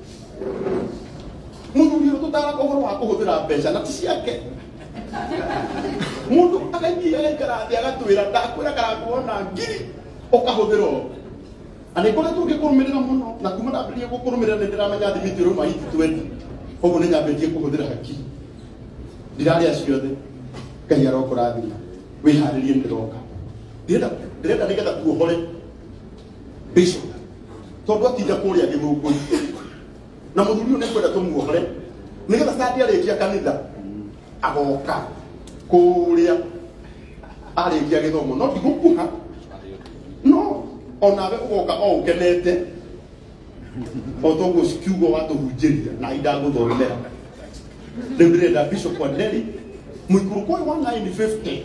Mũthuri ũyũ tũtara ũhoro wa kũhũthĩra mbeca na ti ciake. Mundu akaithia agaikara thĩ agatwĩra ndakwĩra karakuona ngiri ũkahũthĩra. Ani kũrĩa tũngĩkũrũmĩrĩra mũno na kuma ndambĩrĩria gũkũrũmĩrĩra nĩ ndĩramenya thimiti rũma hiti twendi. Koguo nĩ nyambĩtie kũhũthĩra hakiri. Ndirarĩa ciothe. Ngai arokũrathima. Wĩharĩrie ndĩroka. Ndĩrenda ndĩrenda nĩgetha tuohore Bishop. Tondũ atinda kũrĩa gĩthũngũ. Na mũthuri ũyũ nĩ kwenda tũmuohore. Nĩgetha Sunday arĩkia kanitha agoka kũrĩa arĩkia gĩthomo no ti gũkuha. No onawe ũgoka o ũkenete. O toguo cikiugo watũhunjĩria na indagũthomera. Rĩu ndĩrenda Bishop Wanderi mũikũrũko ũyũ wa nine fifty.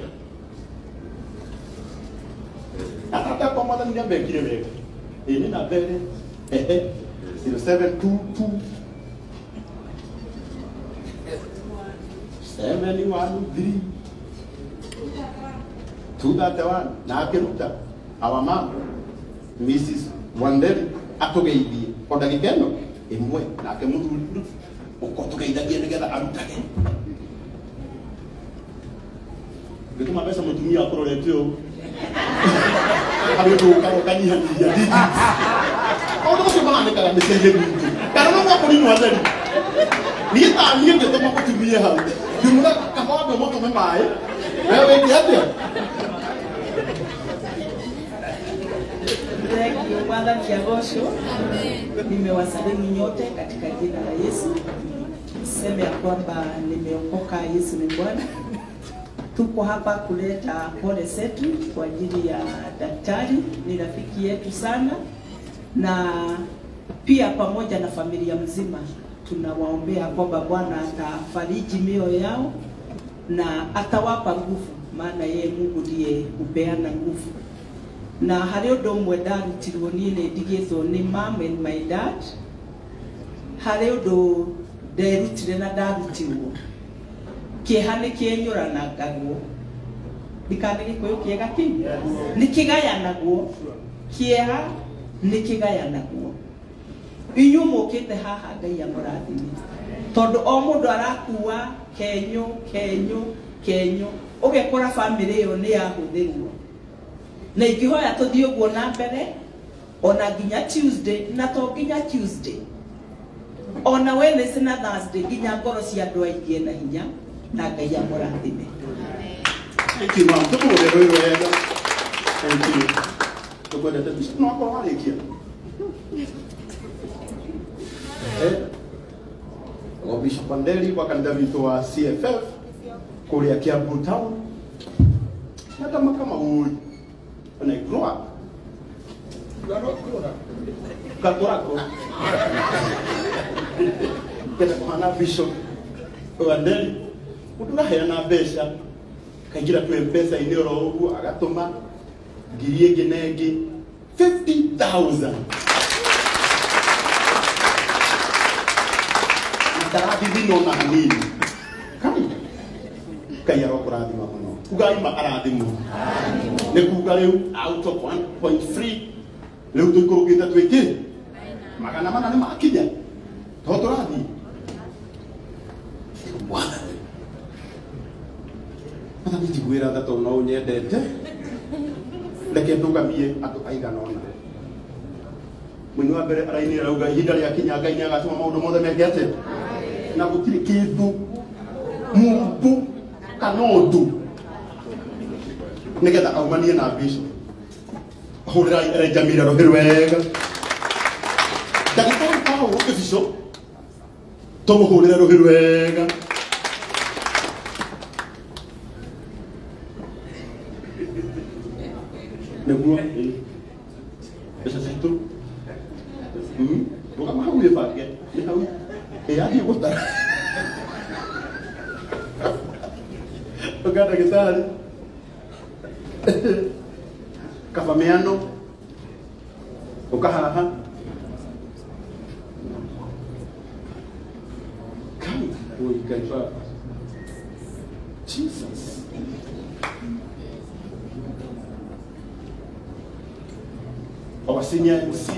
Atata kwa mwathani nĩ ambekire wega. Ĩĩ nĩ namba ĩrĩ ehe zero seven two two seven one three two thirty-one na akĩruta our mom Missus Wanderi atũgeithie o ndagĩka ĩno ĩmwe nake mũthuri ũko tũgeithagie nĩgetha arutage. Ngĩtũma mbeca mũtumia akũrorete ũũ harĩ ũndũ ũkanyihanyihia digits. Ũndũ ũcio mahanĩkaga mĩcenge gwitũ. Kana no gwakorinwo theri. Niĩ ta niĩ ngĩtũma mũtumia hau. Ngĩmwĩra kaba wambe mũtũme maĩ. Wewe wĩke atĩa? Bwana Kiagosho, nimewasalimu nyote katika jina la Yesu. Niseme ya kwamba nimeokoka, Yesu ni Bwana. Tuko hapa kuleta pole zetu kwa ajili ya daktari, ni rafiki yetu sana, na pia pamoja na familia mzima tunawaombea kwamba Bwana atafariji mioyo yao na atawapa nguvu, maana yeye Mungu ndiye hupeana nguvu. Na harĩ ũndũ ũmwe ndarutirwo niĩ nĩ ndigĩtwo nĩ mom and my dad. Harĩ ũndũ nderutire na ndarutirwo kĩeha nĩ kĩenyũranagwo. Ndikane Gĩkũyũ kĩega kĩu nĩ kĩgayanagwo. Kĩeha nĩ kĩgayanagwo. Inyuĩ mũkĩte haha Ngai amũrathime, tondũ o mũndũ arakua kenyũ kenyũ kenyũ, ũgekora famĩlĩ ĩyo nĩ yahũthĩrwo. Na ingĩhoya tũthiĩ ũguo na mbere ona nginya Tuesday, na to nginya Tuesday, ona Wednesday na Thursday, nginya ngoro cia andũ aingĩ na hinya, na Ngai amũrathime. Thank you, ma'am. Tũkũrũre rũĩ rwega. Thank you. Tũkwendete Bishop. No akorwo warĩkia. O Bishop Wanderi wa kanitha witũ wa C F F kũrĩa Kiambu Town. Natama kama huyu anaikroa kakorako kenda kuhana Bishop Wanderi mũndũ aheana mbeca kaingĩra tu M-Pesa inĩ oro ũguo agatũma ngiri ĩngĩ na ĩngĩ fifty thousand. Ndarathithino na hanini Ngai arokũrathima mũno. Kugai ma arathimwo. Nĩ kuga rĩu out of one point three leo tuikurukite twiki magana mana ni makinya to turathi bwana hata nijigwira thato no nyendete leke ndugamie andu aigana ona mwini wa mbere araini arauga ihinda ria kinya Ngai ni agatuma maundu mothe meke ate na gutiri kindu mundu kana undu nigetha aumanie na bishop hurira Jamila rohero wega ndagitari Paul bishop tumuhurira rohero wega neguo esa setu hmm bukan mau ya Pak ya tahu ya dia botar Ogada gitari kafameano ukahaha kai boy kaifa Jesus our senior M C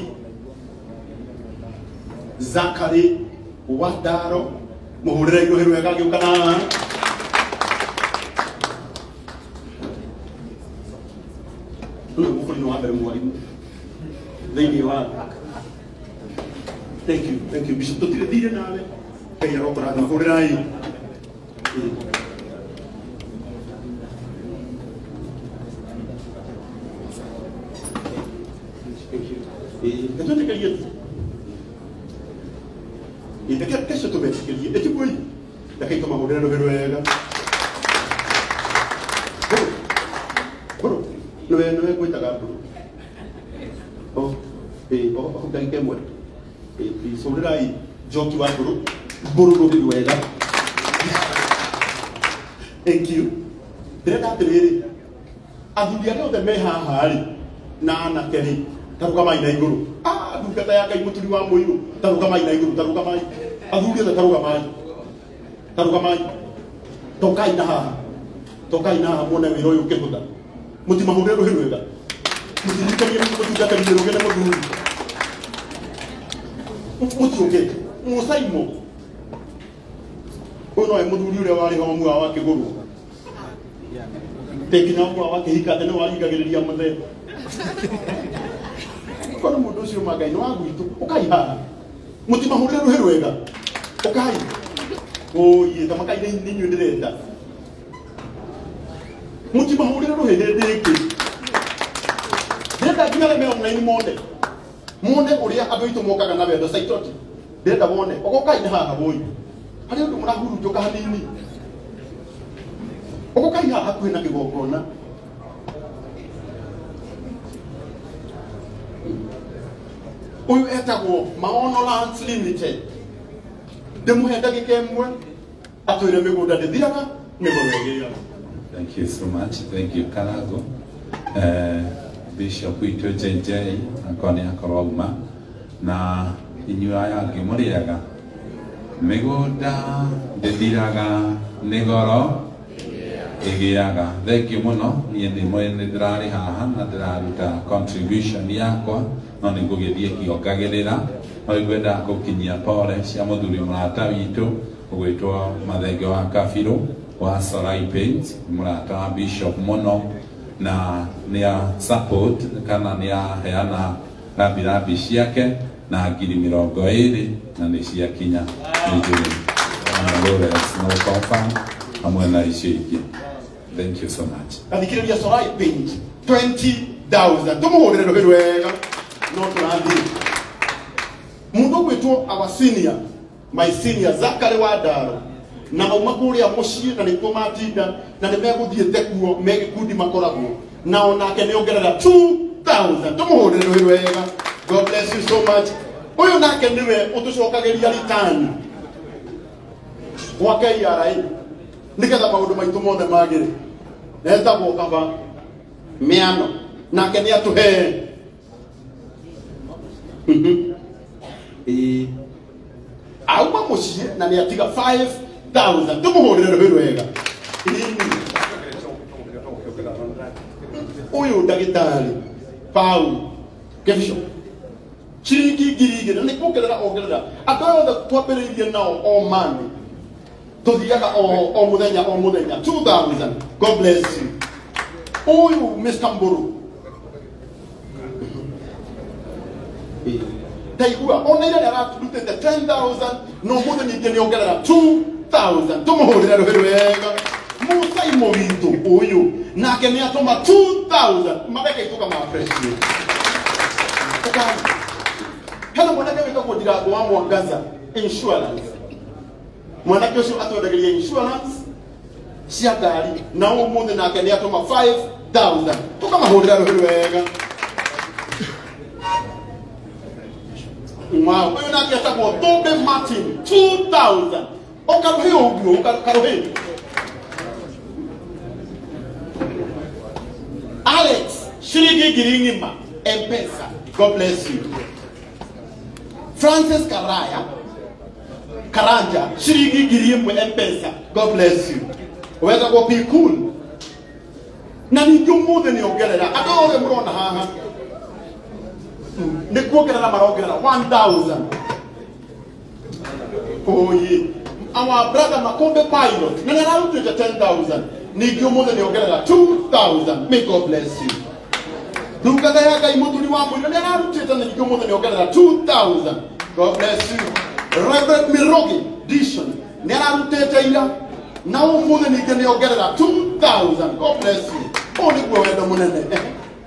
Zakari Wadaro muhurira irohero wega giukana Thank you, thank you, thank you. Bishop tutire dire nawe kaya ro para na furai. E kato te kaya. E te kaya kesho to beti kaya. E te boy. Da kaya kama hodera ro veruega. Bro, no é no é coisa gato. Oh, eh, oh, oh, kaya kaya mo. Eh, sobre aí, joki wa bro, bro do veruega. Thank you. Direta tere. Adudia no te me ha hari. Na na keri. Taruka mai na iguru. Ah, duka ta ya kai mutuli wa moyo. Taruka mai na iguru, taruka mai. Adudia ta taruka mai. Taruka mai. Tokai na ha. Tokai na ha mona miro yo kebuda. Mutima hodero heruega. Mutima kami mutuja kami ro gena moduri. Mutu oke. Musaimo. Ono e moduri ure wali ho mu awa ke guru. Tekina mu awa ke hika tene wali ga gereria mate. Kono mundu ucio magai no agwitu ukai ha. Mutima hodero heruega. Ukai. Oh ye tamakai ni nyu ndireta. Mutima hodero hededeke. Denda kinyale me online monde. Monde uria abitu mokaga na bendo saitoti. Denda wone okokai na haha boy. Hari undu murahuru joka hanini. Okokai haha kwina kigokona. Uyu etagwo Maono Lands Limited. Demu henda gikemwe atwire migunda ndithiraga migoro. Thank you so much. Thank you, Karago. Uh, Bishop Ito J J, akoni akorogma na inyua yangi muriaga. Migunda ndithiraga nigoro igiaga. Thank you muno. Yende mwene ndirari haha na ndiraruta contribution yakwa no ningugithie kiongagirira. Oigwenda gukinyia pole cia muthuri murata witu ugwitwo Mathenge wa Kabiru wa Sorai Paint murata wa Bishop muno na nia support kana nia heana rabirabi ciake na ngiri mirongo iri na ni cia kinya nijuri ngore no confirm amwe na icio ingĩ. Thank you so much. Athikiriria Sorai Paint twenty thousand tumuhurire rohero wega no turathi mundu gwitwo our senior my senior Zakari Wadaro na mauma kuria mucii na nikuo matinda na ni meguthiete kuo megikundi makoragwo na onake ni ongerera two thousand tumuhurire rohero wega. God bless you so much. Uyu nake niwe utucokageria return wa K R I nigetha maundu maitu mothe magire netagwo kaba miano nake ni atuhe eh auma mucii na ni atiga five thousand tumuhurire rohero wega. Uyu ndagitari Paul Kebisho. Chiriki girigi na nikuongerera ongerera. Andũ othe twambĩrĩirie nao o mani. Tuthiaga o o muthenya o muthenya two thousand. God bless you. Oyu Mister Mburu. Taigua ona ile aratutete ten thousand no muthe nyingĩ nĩ ongerera two thousand. Tumuhũrĩre rũhĩ rwega. Musa imovinto oyu nake nĩ atoma two thousand. Mabeka ituka ma appreciate. Hana mwanake wetagwo Ndirango wa Mwangaza insurance. Mwanake ũcio atwendageria insurance cia ngari na ũmũthĩ nake nĩ atoma five thousand. Tukamahũrĩra rũhĩ rwega. Wow, ũyũ nake etagwo Tobe Martin two thousand. Ũkaruhĩ ũguo, ũkaruhĩ. Alex shilingi ngiri ng'ima M-Pesa. God bless you. Francis Karaya Karanja shilingi ngiri ĩmwe M-Pesa. God bless you. Weza go be cool. Na ningĩ ũmũthĩ nĩ ongerera. Andũ othe mũrona haha. Nĩ kuongerera marongerera one thousand. Oh yeah. Our brother Makombe Pilot. Na nĩ ararutĩte ten thousand. Ningĩ ũmũthĩ nĩ ongerera two thousand. May God bless you. Ndungata ya Ngai mũthuri wa mwĩrĩ nĩ ararutĩte na ningĩ ũmũthĩ nĩ ongerera two thousand. God bless you. Reverend Mirogi Dishon nĩ ararutĩte ira na ũmũthĩ ningĩ nĩ ongerera two thousand. God bless you. Oh nĩguo wendo mũnene.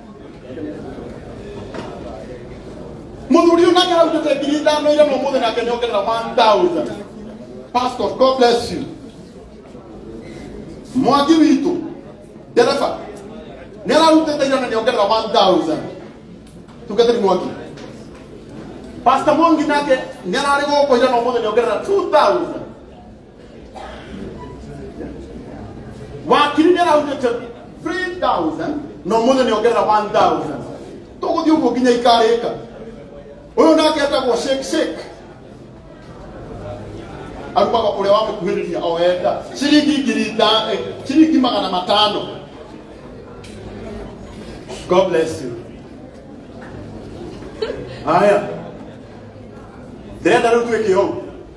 Mũthuri ũyũ nake ararutĩte ngiri ithano ira na ũmũthĩ nake nĩ ongerera one thousand. Pastor, God bless you. Mwangi witũ dereva nĩ ararutĩte ira na nĩ ongerera one thousand. Tugatĩri Mwangi. Pastor Mwangi nake nĩ ararĩ gũkũ ira na ũmũthĩ nĩ ongerera two thousand. Wakiri nĩ ararutĩte three thousand na ũmũthĩ nĩ ongerera one thousand. Tũgũthiĩ ũguo nginya ikarĩka. Ũyũ nake etagwo Shake Shake. Arumaga ũrĩa wamũkuhĩrĩria o enda ciringi ngiri ciringi magana matano. God bless you. Haya. Ndĩrenda rĩu twĩke ũũ.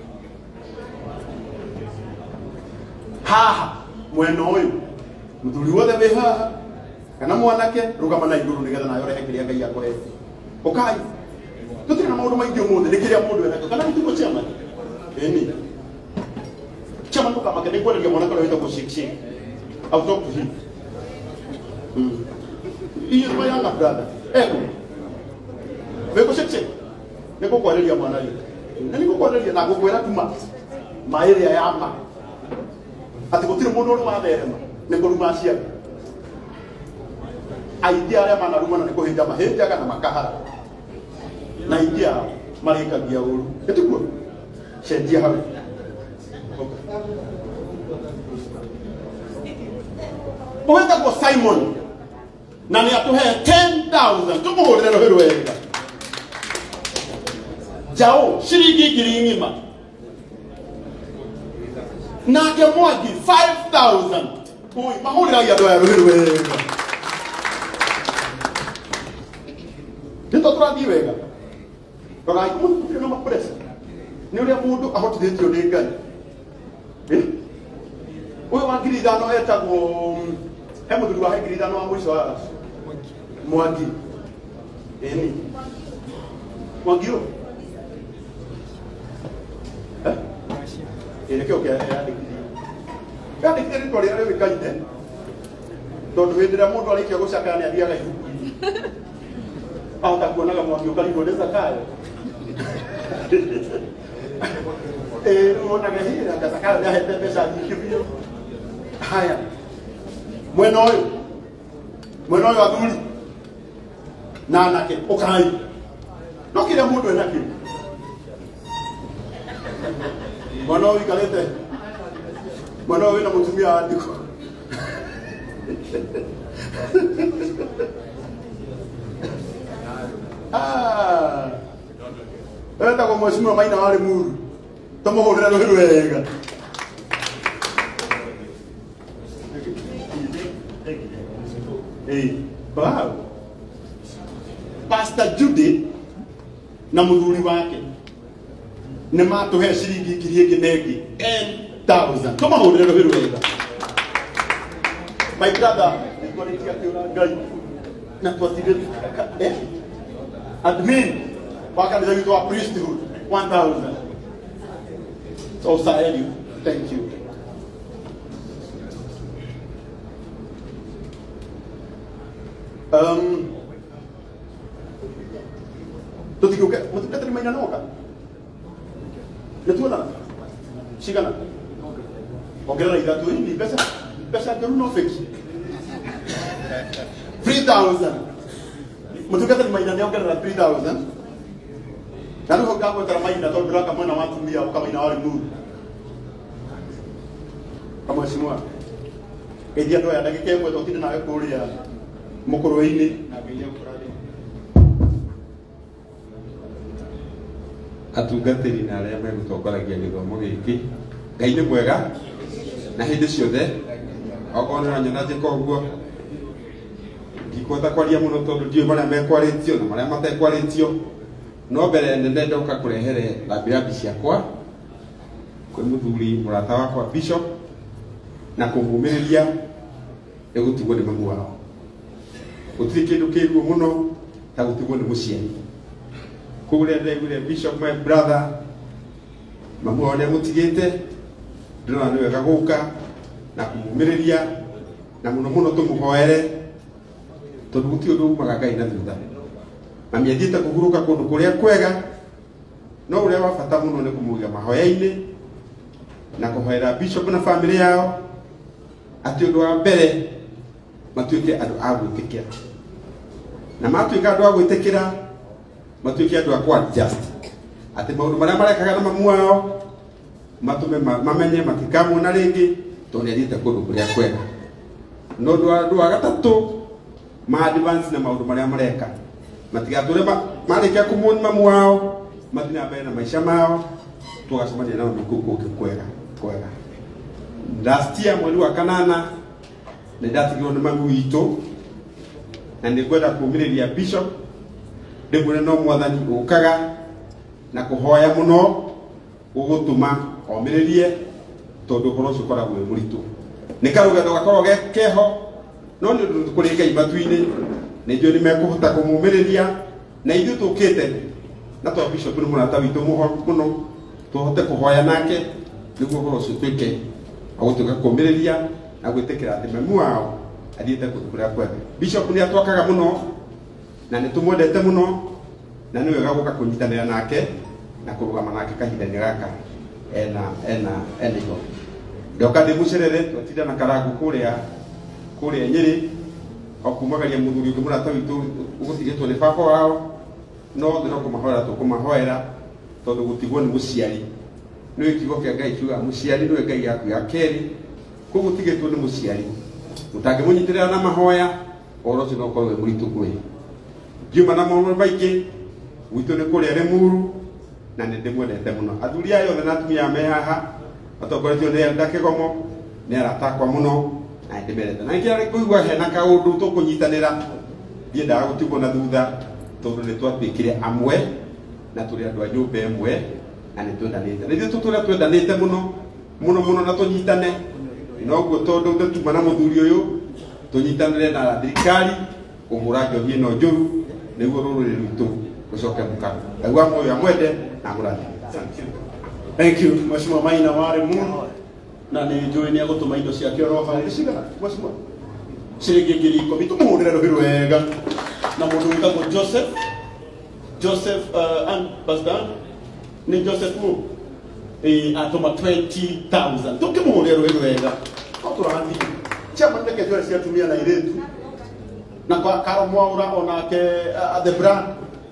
Haha mwena ũyũ mũthuri wothe wĩ haha kana mwanake rũgama na igũrũ nĩgetha nayo rehe kĩrĩa Ngai akũrehete. Ũkai. Tutirĩ na maũndũ maingĩ ũmũthĩ nĩ kĩrĩa mũndũ enakĩo kana nĩtuko chairman. Ĩni. Chairman tukamake nĩngwarĩria mwanake ũrĩa wĩtagwo Shake Shake. I'll talk to him. Mm. He is my younger brother. Ego. Wĩko Shake Shake. Nĩngũkwarĩria mwana ũyũ. Na nĩngũkwarĩria na ngũkwĩra tuma maĩrĩa ya ma. Atĩ gũtirĩ mũndũ ũrĩ watherema nĩ kũruma ciana. Aingĩ arĩa manarumana nĩ kũhĩnja mahĩnjaga na makahara. Na aingĩ ao marĩkagia ũru. Ĩtikuo? Cenjia hau. Ũwĩtagwo Simon na nĩ atũhe ten thousand. Tũmũhũrĩre rũhĩ rwega. Jaũ ciringi ngiri ng'ima. Nake Mwangi five thousand. Ui, mahũrĩragia andũ aya rũhĩ rwega. Nĩtwo tũrathiĩ wega. Rogai mũndũ no mapress. Nĩ ũrĩa mũndũ ahotithĩtio nĩ Ngai. Eh? Ũyũ wa ngiri ithano etagwo he mũthuri wa ngiri ithano wa mũico wa Mwangi. Ĩni. Mwangi ũyũ. Eh? Ĩnĩ kĩo kĩa yandĩkithia. Yandĩkithia rĩtwa rĩrĩa rĩũĩkaine. Tondũ hĩndĩ ĩrĩa mũndũ arĩkia gũcakaya nĩ athiaga ibuku-inĩ. Ahota kuonaga Mwangi ũkarigwo nĩ Zakayo. Eh, unaonaga hili na Zakayo nĩ ahete mbeca nyingĩ biũ. Haya. Mwena ũyũ. Mwena ũyũ athuri. Na anake ũkai. No kĩrĩa mũndũ enakĩo. Mwana ũyũ ikarĩte. Mwana ũyũ wĩna mũtumia wa ndiko. Ah. Etagwo Mheshimiwa Maina wa Limuru. Tũmũhũrĩre rũhĩ rwega. Hey, wow. Pastor Pastor Judy na muthuri wake nĩ matũhe ciringi ngiri ĩngĩ nengi ten thousand. Tũmahũrĩre rũhĩ rwega. My brother, nĩtwarĩkia kĩũra Ngai na twatire eh admin wa kanitha witũ wa priesthood one thousand. So Saedu, thank you. Um, Tutikuke, mutikuke terima ina noka. Netuala. Shikana. Ongera ida tu hii pesa pesa ndio no fake. three thousand. Mutikuke terima ina ndio ongera three thousand. Nalo kwa kwa terima ina ndio bila kama na watu mbia kama ina wale nuru. Kama simwa. Edia ndo ya dakika mwe tokidi na kuria mukuru-ini na bila kurade. Atungatĩri na arĩa megũtongoragia gĩthomo gĩkĩ, Ngai nĩ mwega na hĩndĩ ciothe. Okorwo nĩ ũranyona njĩka ũguo, ndikwenda kwaria mũno tondũ ndiũĩ marĩa mekwarĩtio na marĩa matekwarĩtio, no mbere nene ndoka kũrehere rambirambi ciakwa kwĩ mũthuri mũrata wakwa Bishop na kũmũmĩrĩria egũtigwo nĩ mamu wao. Gũtirĩ kĩndũ kĩruo mũno ta gũtigwo nĩ mũciari. Kule ndegure Bishop, my brother, mamu wao nĩamũtigĩte, ndĩrona nĩ wega gũka na kũmũmĩrĩria na mũno mũno tũmũhoere tondũ gũtirĩ ũndũ umaga Ngai na thutha. Mami athiĩte kũhurũka kũndũ kũrĩa kwega, no ũrĩa wa bata mũno nĩ kũmũiga mahoya-inĩ na kũhoera Bishop na family yao atĩ ũndũ wa mbere matuĩke andũ a gwĩtĩkĩra, na matuĩka andũ a gwĩtĩkĩra matuĩke andũ a kwa just atĩ maũndũ marĩa marekaga na mamu wao matũme mamenye matikamuona rĩngĩ tondũ nĩathiĩte kũndũ kũrĩa kwega. No ũndũ wa gatatũ ma advance na maũndũ marĩa mareka matigatũre marĩkia kũmuona mamu wao mathiĩ na mbere na maica mao, tũgacemania nao kũndũ kwega kwega. Last year mweri wa kanana nĩ ndatigirwo nĩ mamu witũ na nĩ ngwenda kũmĩrĩria Bishop ndĩmwĩre no mwathani ũkaga na kũhoya mũno ũgũtũma omĩrĩrie tondũ ũhoro ũcio ũkoragwo wĩ mũritũ. Nĩ karũgendo gakorwo keho no nĩ ũndũ kũrĩ Ngai matu-inĩ nĩ njũĩ nĩ mekũhota kũmũmĩrĩria na ithuĩ tũkĩte na twa Bishop nĩ mũrata witũ mũno tũhote kũhoya nake nĩguo ũhoro ũcio twĩke agũtuĩka kũmĩrĩria na gwĩtĩkĩra atĩ mamu wao athiĩte kũndũ kũrĩa kwega. Bishop nĩ atwakaga mũno na nĩ tũmwendete mũno na nĩ wega gũka kũnyitanĩra nake na kũrũgama nake kahinda-inĩ gaka ena ena ena igo. Ndoka ndĩmũcerere twatinda na karangu kũrĩa kũrĩa Nyĩrĩ o kumagaria mũthuri ũngĩ mũrata witũ ũgũtigĩtwo nĩ baba wao, no thĩra kũmahoera tũkũmahoera tondũ gũtigwo nĩ mũciari nĩ kiugo kĩa Ngai kiuga mũciari nĩwe Ngai yaku ya kerĩ, koguo gũtigĩtwo nĩ mũciari mũtangĩmũnyitĩrĩra na mahoya ũhoro ũcio no ũkorwo wĩ mũritũ kwĩ. Ngiuma na maũndũ maingĩ gwitũ nĩ kũrĩa Rĩmuru na nĩ ndĩmwendete mũno. Athuri aya othe na atumia me haha matongoretio nĩ Elda Kĩgomo nĩ arata akwa mũno na nĩ ndĩmendete. Na ningĩ kũigua hena kaũndũ tũkũnyitanĩra ndiendaga gũtigwo na thutha tondũ nĩ twatuĩkire amwe na tũrĩ andũ a nyũmba ĩmwe na nĩ twendanĩte. Na ithuĩ tũtũrĩa twendanĩte mũno mũno mũno na tũnyitane, noguo tondũ tũtuma na mũthuri ũyũ tũnyitanĩre na thirikari kũhũra njohi ĩno njũru nĩguo rũrĩrĩ rwitũ rũcoke mũkaro. Ngai wa muoyo amwende na mũrathime. Thank you Mheshimiwa Maina wa Rĩmuru, na nĩ njũĩ nĩ agũtũma indo ciake oro hau cigana Mheshimiwa ciringi ngiri ikũmi. Tũmũhũrĩre rũhĩ rwega. Na mũndũ wĩtagwo Joseph Joseph uh, and Pastor nĩ Joseph mu eh atũma twenty thousand. Tũkĩmũhũrĩre rũhĩ rwega. No tũrathiĩ chama ndeke njũĩ cia atumia na airĩtu na kwa Karo Mwaura onake uh, the brand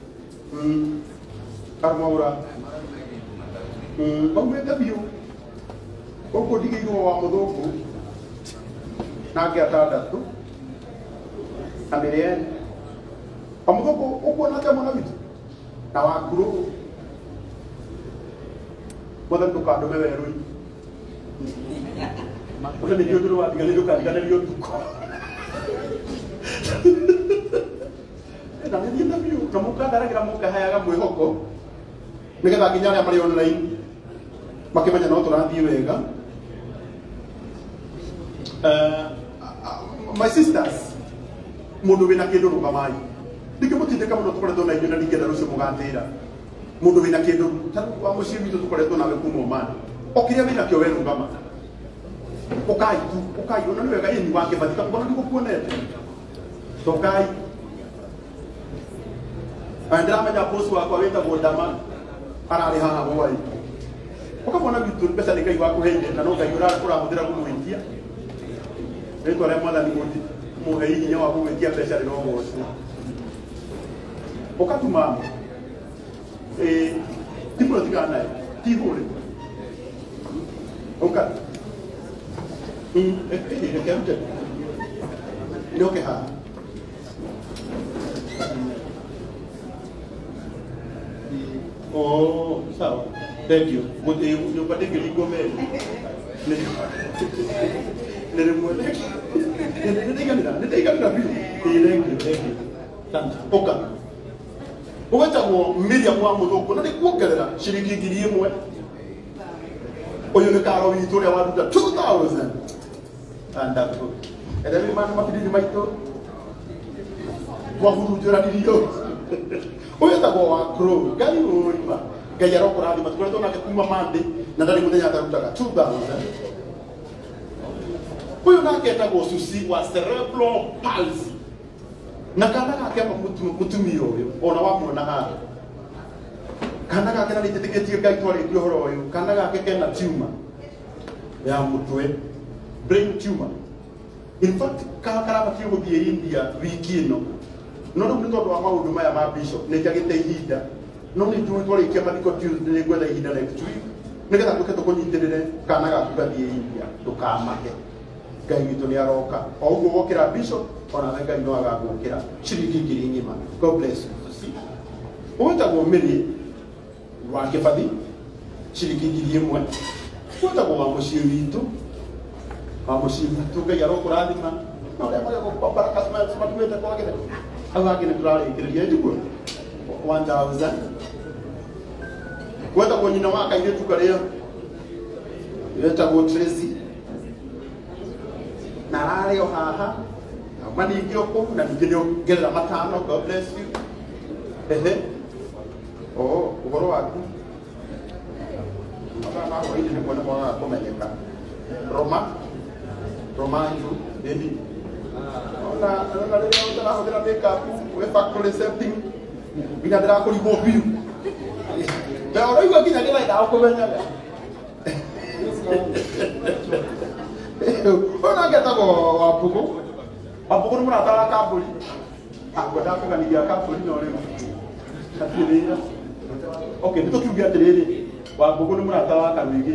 mm Karo Mwaura mm baumĩte biũ gũkũ ndigĩirwo wa mũthũngũ na angĩ atandatũ na mĩrĩeni wa mũthũngũ ũkuona atĩa mwana witũ na wakũrũ mwathani ndũkandũme werũ-inĩ ũrĩa nĩ ndiũndũrũ watiganĩrio ũkandiganĩrio ũtukũ na nĩ na biũ na mũkandaragĩra mũkaheaga mwĩhoko nĩgetha nginya arĩa marĩ online makĩmenya no tũrathiĩ wega. Uh, my sisters, mundu wina kindu rugamai ndikimutindika muno tukoretwo na inyuĩ na ningenda rũciũ mũgatĩra mundu wina kindu tarĩu wa mũciĩ witũ tukoretwo nawe kuma Omani o kĩrĩa wĩna kĩo we rũgama ũkai tu ũkai ona nĩ wega yeni wake batika mbona ndikukuonete tokai andramenya boss wakwa wĩtagwo Ndama ararĩ haha mwai ukamwona witũ mbeca nĩ Ngai wakũheire na no Ngai ũrahũthĩra kũmũikia rĩtwa rĩa Mwathani mũhe hinya wa gũgĩtia mbeca rĩrogocwo ũkatuma timũ tigana nayo tihũre ũka reke rute nĩoke haha oh sawa thank you mũtĩ nyũmba ndĩngĩringwo meri nĩrĩmwe nĩndaiganĩra nĩndaiganĩra biũ thank you thank you thank you ũka ũgwĩtagwo Miriam wa Mũthũngũ na nĩkuongerera ciringi ngiri ĩmwe ũyũ nĩ karo witũ ũrĩa waruta two thousand wonderful erevi mana mabidini maitũ wahurunjũranirio ũyũ etagwo wa Crow Ngai ũrima Ngai arokũrathima tũkoretwo nake kuma Monday na ndarĩ mũthenya atarutaga two thousand. Huyu nake etagwo Susi wa cerebral palsy na kana gake mũtumia ũyũ ona wamuona haha kana gake na nĩtĩtĩkĩtie Ngai twarĩtie ũhoro ũyũ kana gake kena tumor ya mũtwe brain tumor. In fact kana karabatie gũthiĩ India wiki ĩno no rĩu nĩ tondũ wa maũndũ maya ma bishop nĩkĩagĩte ihinda no nĩ tũĩ twarĩkia mathiko Tuesday nĩ gwetha ihinda next week nĩgetha tũke tũkũnyitĩrĩre kana gaku gathiĩ India ndũkamake Ngai witũ nĩ aroka o ũguo gũkĩra bishop ona Ngai no agagũkĩra ciringi ngiri ng'ima. God bless you. Ũgwĩtagwo Mary wa Kĩbathi ciringi ngiri ĩmwe ũgwĩtagwo wa mũciĩ witũ wa mũciĩ witũ Ngai arokũrathima na ũrĩa marĩa gũkombara customers matumĩte kwagĩre hau hangĩ nĩ tũrarĩkĩrĩria njiguo one thousand. Ũgwĩtagwo nyina wa kairĩtu karĩa wĩtagwo Tracy na ararĩ o haha na ningĩ ũkũ na ningĩ nĩongerera matano. God bless you. Ehe oh ũhoro waku matano hwainĩ nĩ kuona mwana kũmenyeka Roma Roma Andrew David ona ona rĩrĩa ũtarahũthĩra makeup wĩ factory setting nginya ndĩrakũrigwo biũ na ũraigua nginya ndĩrenda gũkũmenyaga ona ngetagwo Wambũgũ Wambũgũ nĩ mũrata wa Kambũri ngwendaga kũganithia Kambũri no rĩu hatirĩ wĩra okay nĩ tũkiuge atĩrĩrĩ Wambũgũ nĩ mũrata wa Karũigi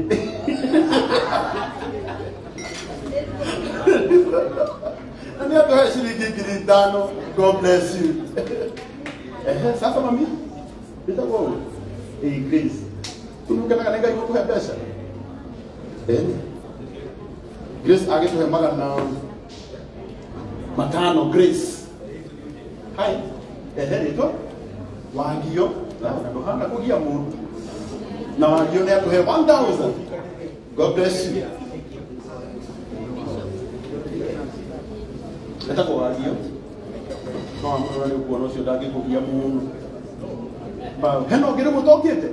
na nĩ atũhe ciringi ngiri ithano. God bless you. Ehe sasa mami nĩtagwo ũũ ĩĩ Grace tũnũkenaga nĩ Ngai gũkũhe mbeca ĩĩ Grace agĩtũhe magana matano. Grace hai ehe rĩtwa Wagio na ndohana kũgia mũndũ na Wagio nĩ atũhe one thousand. God bless you. Etagwo Wagio no amũrora rĩu kuona ũcio ndangĩkũgia mũndũ hena ũngĩ rĩu ũtokĩte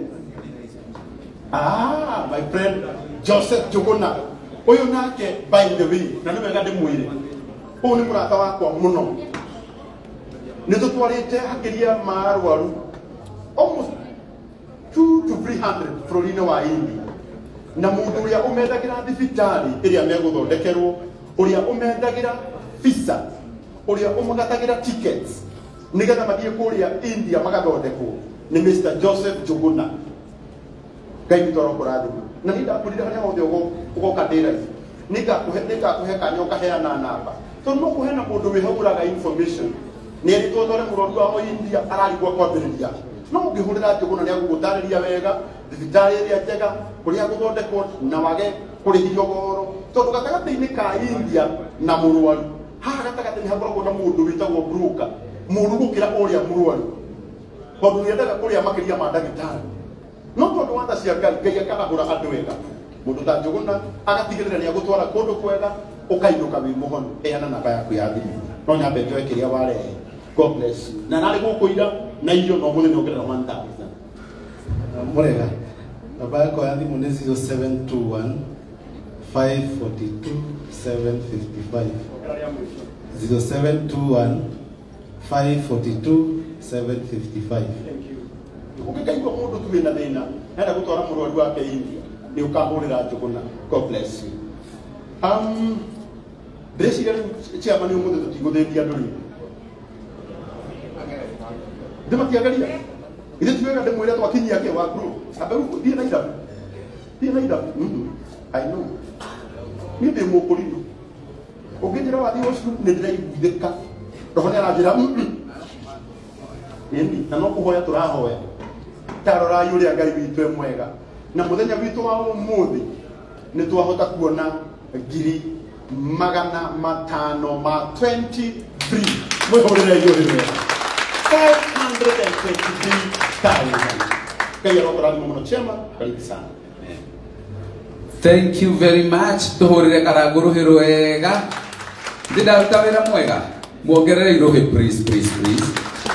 ah my friend Joseph Njũgũna ũyũ nake by the way na nĩ wega ndĩmwĩre ũyũ nĩ mũrata wakwa mũno nĩ tũtwarĩte hakĩria ma arwaru almost two to three hundred bũrũri-inĩ wa India na mũndũ ũrĩa ũmendagĩra thibitarĩ ĩrĩa megũthondekerwo ũrĩa ũmendagĩra visa ũrĩa ũmagatagĩra tickets nĩgetha mathiĩ kũrĩa India magathondekwo nĩ Mister Joseph Njũgũna. Ngai witũ arokũrathima na nĩ ndakwĩrire harĩa hothe ũgoka ndĩraihu nĩngakũhe kanya ũkaheana namba tondũ no kũheana mũndũ wĩhagũraga information nĩ eritwo tore mũrwaru wa India ararigwo kwambĩrĩria no ũngĩhũrĩra Njũgũna nĩ agũgũtarĩria wega thibitarĩ ĩrĩa njega kũrĩa gũthondekwo na wage kũrĩhio goro tondũ gatagatĩ-inĩ ka India na mũrwaru haha gatagatĩ nĩ hakoragwo na mũndũ wĩtagwo broker mũru gũkĩra ũrĩa mũrwaru tondũ nĩendaga kũrĩa makĩria ma ndagĩtarĩ no tondũ wa tha cia Ngai Ngai akahũra andũ wega mũndũ ta Njũgũna agatigĩrĩra nĩ agũtwara kũndũ kwega ũkainũka wĩ mũhonu heana namba yaku ya thimũ no nyambe njoe kĩrĩa warehe. God bless you. Na nari gũkũira na irio no mũthenya ongerera one thousand. Mũrega namba yako ya thimũ nĩ zero seven two one five four two seven five five zero seven two one five four two seven five five. Ũngĩkaigua mũndũ tu wĩna thĩna enda gũtwara mũrwaru wake India nĩ ũkahũrĩra Njũgũna. God bless you. Um, ndĩreciria rĩu chairman ũmũthĩ tũtigũthĩtia andũ rĩu ndĩmatiagaria ithe ti wega ndĩmwĩre twakinyia kĩ wa group ambe thiĩ na ithabu thiĩ na ithabu. I know niĩ ndĩ mũkũrinũ ũngĩnjĩra wathiĩ washroom nĩ ndĩraiguithĩka roho nĩ aranjĩra ĩni na no kũhoya tũrahoya tarorai ũrĩa Ngai witũ e mwega na mũthenya witũ wa ũmũthĩ nĩ twahota kuona ngiri magana matano ma twenty-three mwĩhũrĩre igũrĩre five hundred twenty-three thousand. Ngai arokorathima mũno chema karibu sana. Thank you very much. Tuhurire karaguru wega. Ndidaruta wĩra mwega. Muongerere irohe please please please.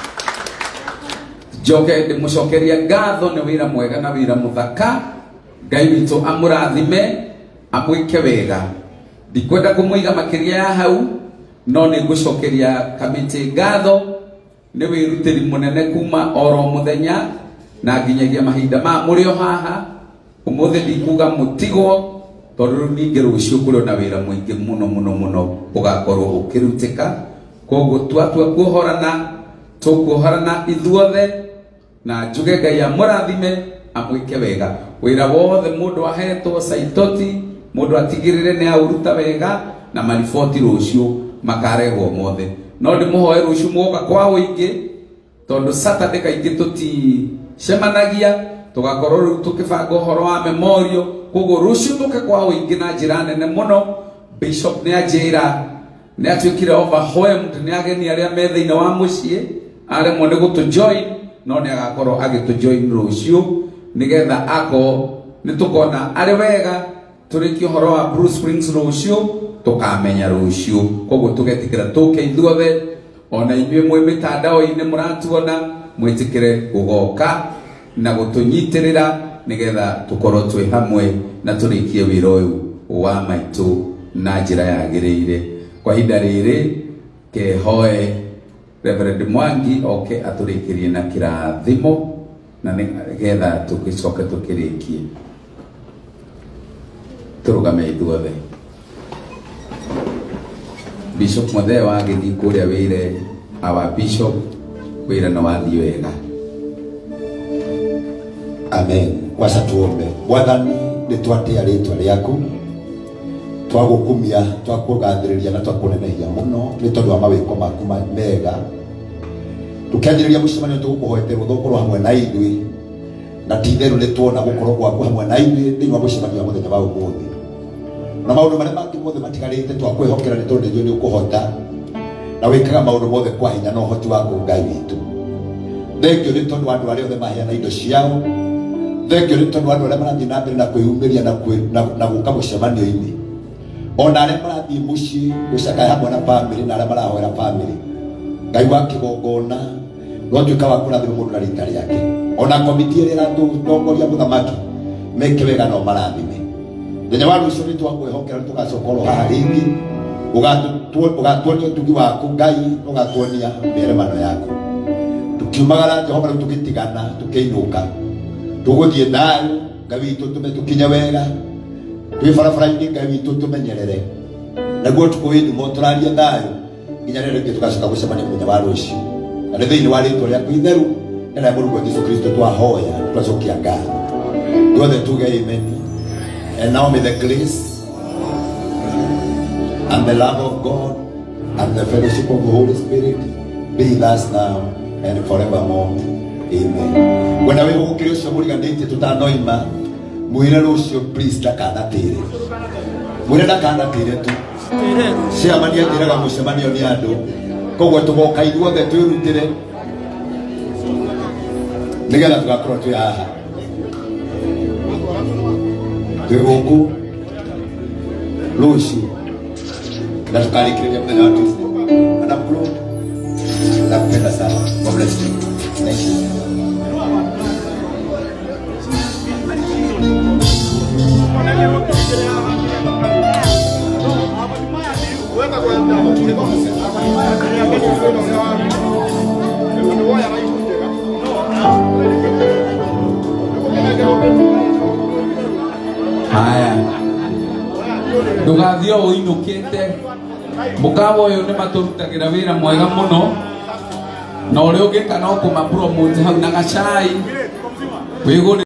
Joke ndimucokeria ngatho nĩ wĩra mwega na wĩra mũthaka. Ngai witũ amũrathime amwĩke wega. Ndikwenda kũmũiga makĩria ya hau no nĩ ngũcokeria kamĩtĩ ngatho nĩ wĩrutĩri mũnene kuma oro mũthenya na nginyagia mahinda ma mũrĩo haha. Ũmũthĩ ndikuga mũtigwo tondũ rĩu ningĩ rũciũ kũrĩ na wĩra mũingĩ mũno mũno mũno ũgakorwo ũkĩrutĩka. Koguo twatua kuohorana tũkuohorana ithuothe na njuge Ngai amũrathime amwĩke wega. Wĩra wothe mũndũ ahetwo Saitoti mũndũ atigĩrĩre nĩ aũruta wega na mariboti rũciũ makaregwo mothe. No ndĩmũhoe rũciũ mũgoka kwa ũingĩ tondũ Saturday kaingĩ tũticemanagia tugakorwo rĩu tũkĩbanga ũhoro wa memorial. Koguo rũciũ tũke kwa ũingĩ na njĩra nene mũno. Bishop nĩ anjĩra nĩ atuĩkire overwhelmed nĩ ageni arĩa me thĩinĩ wa mũciĩ aremwo nĩ gũtũjoin no nĩ agakorwo agĩtũjoin rũciũ nĩgetha ako nĩ tũkona arĩ wega tũrĩkie ũhoro wa Bruce Springs rũciũ tũkamenya rũciũ. Koguo tũgetikĩra tũke ithuothe ona inyuĩ mwĩ mĩtandao-inĩ mũratuona mwĩtĩkĩre gũgoka na gũtũnyitĩrĩra nĩgetha tũkorwo twĩ hamwe na tũrĩkie wĩra ũyũ wa maitũ na njĩra yagĩrĩire. Kwa ihinda rĩrĩ kehoe Reverend Mwangi oke atũrĩkĩrie na kĩrathimo na nĩgetha tũgĩcoke tũkĩrĩkie. Tũrũgame ithuothe. Bishop Muthee wagĩthiĩ kũrĩa wĩre our bishop wĩra nĩ wathiĩ wega. Amen. Wacha tuombe. Bwathani nĩ twatĩa rĩtwa rĩaku twagũkumia twakũgathĩrĩria na twakũnenehia mũno nĩ tondũ wa mawĩko maku mega. Tũkĩanjĩrĩria mũcemanio tũgũkũhoete gũkorwo hamwe na ithuĩ na ti itherũ nĩ tuona gũkorwo gwaku hamwe na ithuĩ thĩinĩ wa mũcemanio wa mũthenya wa ũmũthĩ na maũndũ marĩa mangĩ mothe matigarĩte twakwĩhokera nĩ tondũ ithuĩ nĩ ũkũhota na wĩkaga maũndũ mothe kwa hinya na ũhoti waku Ngai witũ. Thengio nĩ tondũ andũ arĩa othe maheana indo ciao. Thengio nĩ tondũ andũ arĩa marathiĩ na mbere na kwĩyumĩria na gũka mũcemanio-inĩ ona arĩa marathiĩ mũciĩ gũcakaya hamwe na bamĩrĩ na arĩa marahoera bamĩrĩ. Ngai wa kĩgongona no tuĩka wa kũrathĩrwo mũndũ na rita rĩake ona komiti ĩrĩa ĩratongoria mũthamaki meke wega no marathime. Mũthenya wa rũciũ nĩ twakwĩhokera tũgacoka oro haha rĩngĩ ũgatuonia ũtugi waku Ngai ũgatuonia mĩaremano yaku. Tukiumagara Jehova rĩu tũgĩtigana tũkĩinũka tũgũthiĩ thayũ Ngai witũ tũme tũkinye wega twĩ barabara-inĩ Ngai witũ tũmenyerere naguo tukũ wĩthimo tũraria thayũ nginya rĩrĩa rĩngĩ tũgacoka gũcemania mũthenya wa rũciũ na nĩ thĩinĩ wa rĩtwa rĩaku itheru na rĩa Mũrungu Jesũ Kristo twahoya tũgacokia ngatho tuothe tuge amen. And now may the grace and the love of God and the fellowship of the Holy Spirit be with us now and forevermore. Amen. When we go to the Muriganite to Tanoima, mwire rũciũ please ndakanatĩre. Mwire ndakanatĩre tu. Ciamania njĩraga mũcemanio nĩ andũ. koguo tugoka ithuothe twirutire nigetha tugakorwo twi haha twi guku ruciu na tukarikiriria muthenya wa Tuesday. Madam Kulu, nakupenda sana. God bless you. Thank you. Haya, ndugathio uinukite mukabo uyu ni maturutagira wira mwega muno na uria ungika no kuma promote hau na gacai wiguri